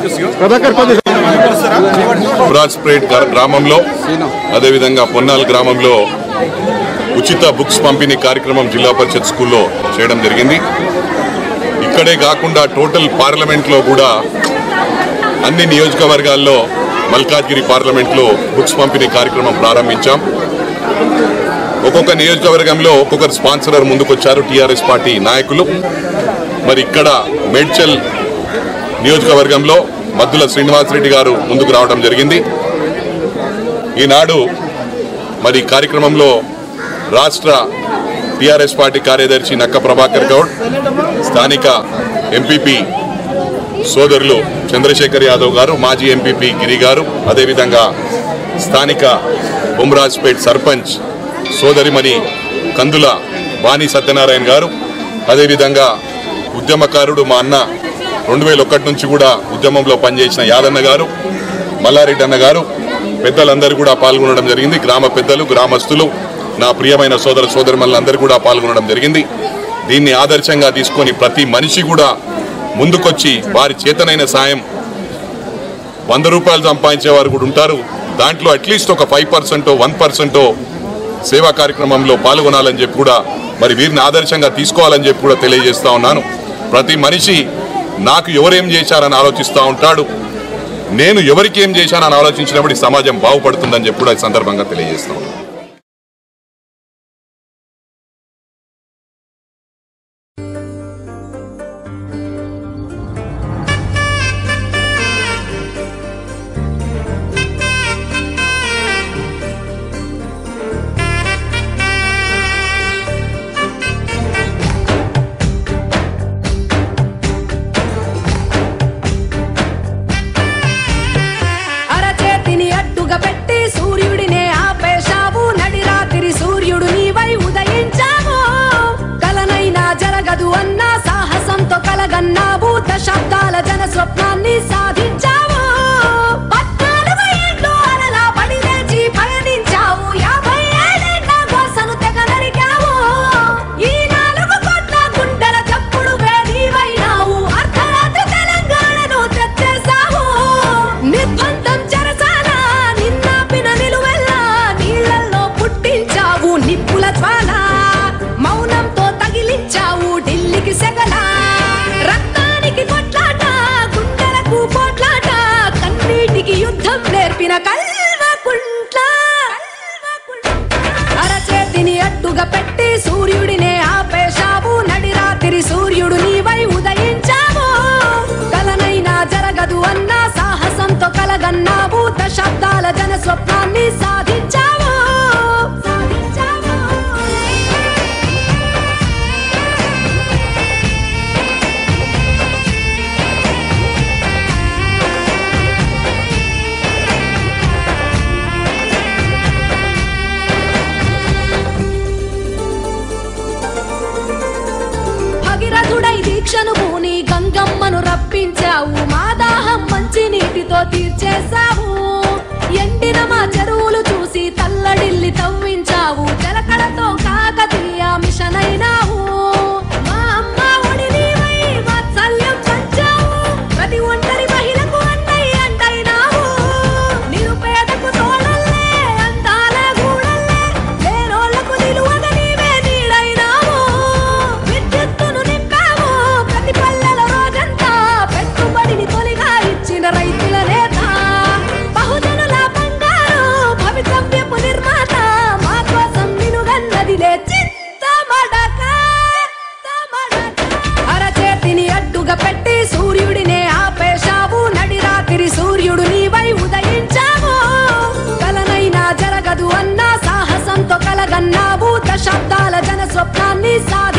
Brajpet గ్రామంలో అదేవిధంగా పొన్నాల్ గ్రామంలో ఉచిత బుక్స్ పంపిణీ కార్యక్రమం జిల్లా పరిషత్ స్కూల్లో చేయడం జరిగింది. ఇక్కడే కాకుండా టోటల్ పార్లమెంట్లో కూడా అన్ని నియోజకవర్గాల్లో మల్కాజ్గిరి పార్లమెంట్లో బుక్స్ పంపిణీ కార్యక్రమం ప్రారంభించాం. ఒక్కొక్క నియోజకవర్గంలో ఒక్కొక్కరు స్పాన్సరర్ ముందుకొచ్చారు, టీఆర్ఎస్ పార్టీ నాయకులు. మరి ఇక్కడ మేడ్చల్ నియోజకవర్గంలో మద్దుల శ్రీనివాస్ రెడ్డి గారు ముందుకు రావడం జరిగింది. ఈనాడు మరి కార్యక్రమంలో రాష్ట్ర టీఆర్ఎస్ పార్టీ కార్యదర్శి నక్క ప్రభాకర్ గౌడ్, స్థానిక ఎంపీపీ సోదరులు చంద్రశేఖర్ యాదవ్ గారు, మాజీ ఎంపీపీ గిరి గారు, అదేవిధంగా స్థానిక బొమ్మరాజ్పేట్ సర్పంచ్ సోదరిమణి కందుల వాణి సత్యనారాయణ గారు, అదేవిధంగా ఉద్యమకారుడు మా అన్న 2001 నుంచి కూడా ఉద్యమంలో పనిచేసిన యాదన్న గారు, మల్లారెడ్డి అన్న గారు, పెద్దలందరూ కూడా పాల్గొనడం జరిగింది. గ్రామ పెద్దలు, గ్రామస్తులు, నా ప్రియమైన సోదర సోదరులందరూ కూడా పాల్గొనడం జరిగింది. దీన్ని ఆదర్శంగా తీసుకొని ప్రతి మనిషి కూడా ముందుకొచ్చి వారి చేతనైన సాయం 100 రూపాయలు సంపాదించేవారు కూడా ఉంటారు. దాంట్లో అట్లీస్ట్ ఒక 5% 1% సేవా కార్యక్రమంలో పాల్గొనాలని చెప్పి కూడా మరి వీరిని ఆదర్శంగా తీసుకోవాలని చెప్పి కూడా తెలియజేస్తా ఉన్నాను. ప్రతి మనిషి నాకు ఎవరేం చేశారని ఆలోచిస్తూ ఉంటాడు. నేను ఎవరికి ఏం చేశానని ఆలోచించినప్పుడు ఈ సమాజం బాగుపడుతుందని చెప్పి కూడా ఈ సందర్భంగా తెలియజేస్తా ఉన్నాను. శబ్దాల జన స్వప్నాన్ని సాధించావు. 14 ఏళ్ళు అలలా పడి లేచి పయనించావు. 50 ఏళ్ళ గోసను తెగ నరికావు. ఈ 4 కోట్ల గుండెల చప్పుడు వేదివైనావు. అర్ధరాత్రి తెలంగాణను తెచ్చేశావు. నిర్బంధం చెరసాల నిన్నాపిన నిలువెల్లా నీళ్లలో పుట్టించావు. నిప్పుల జ్వాల మౌనంతో తగిలించావు. ఢిల్లీకి సెగల యుద్ధం నేర్పిన కల్వకుంట్ల అరచేతిని అడ్డుగా పెట్టి సూర్యుడినే ఆపేశావు. నడిరాత్రి సూర్యుడు నీవై ఉదయించావు. కలనైనా జరగదు అన్న సాహసంతో కలగన్నావు. దశాబ్దాల జన స్వప్నాన్ని సాధించావు. భగీరథుడై దీక్షను పూని గంగమ్మను రప్పించావు. మా దాహం మంచి నీటితో తీర్చేశావు. ఎండిన మా చెరువులు చూసి తల్లడిల్లి తవ్వించావు. జలకళతో కాకతీయ మిషన్ అయినావు. మా అమ్మ ఒడి నీవై వాత్సల్యం పంచావు. ప్రతి ఒంటరి మహిళకు అన్నయ్య అంటైనావు. నిరుపేదకు తోడల్లే అందాల గూడల్లే లేనోళ్లకు నిలువగా నీవే నీడైనావు. విద్యుత్తును నింపావు ప్రతి పల్లెల రోజంతా. పెట్టుబడిని తొలిగా ఇచ్చిన రైతుల నేత. బహుజనుల బంగారు భవితవ్యపు నిర్మాత. మా కోసం నినుగన్నదిలే చిత్తమడక. అరచేతిని అడ్డుగా పెట్టి సూర్యుడినే ఆపేశావు. నడిరాత్రి సూర్యుడు నీవై ఉదయించావు. కలనైనా జరగదు అన్న సాహసంతో కలగన్నావు. దశాబ్దాల జన స్వప్నాన్ని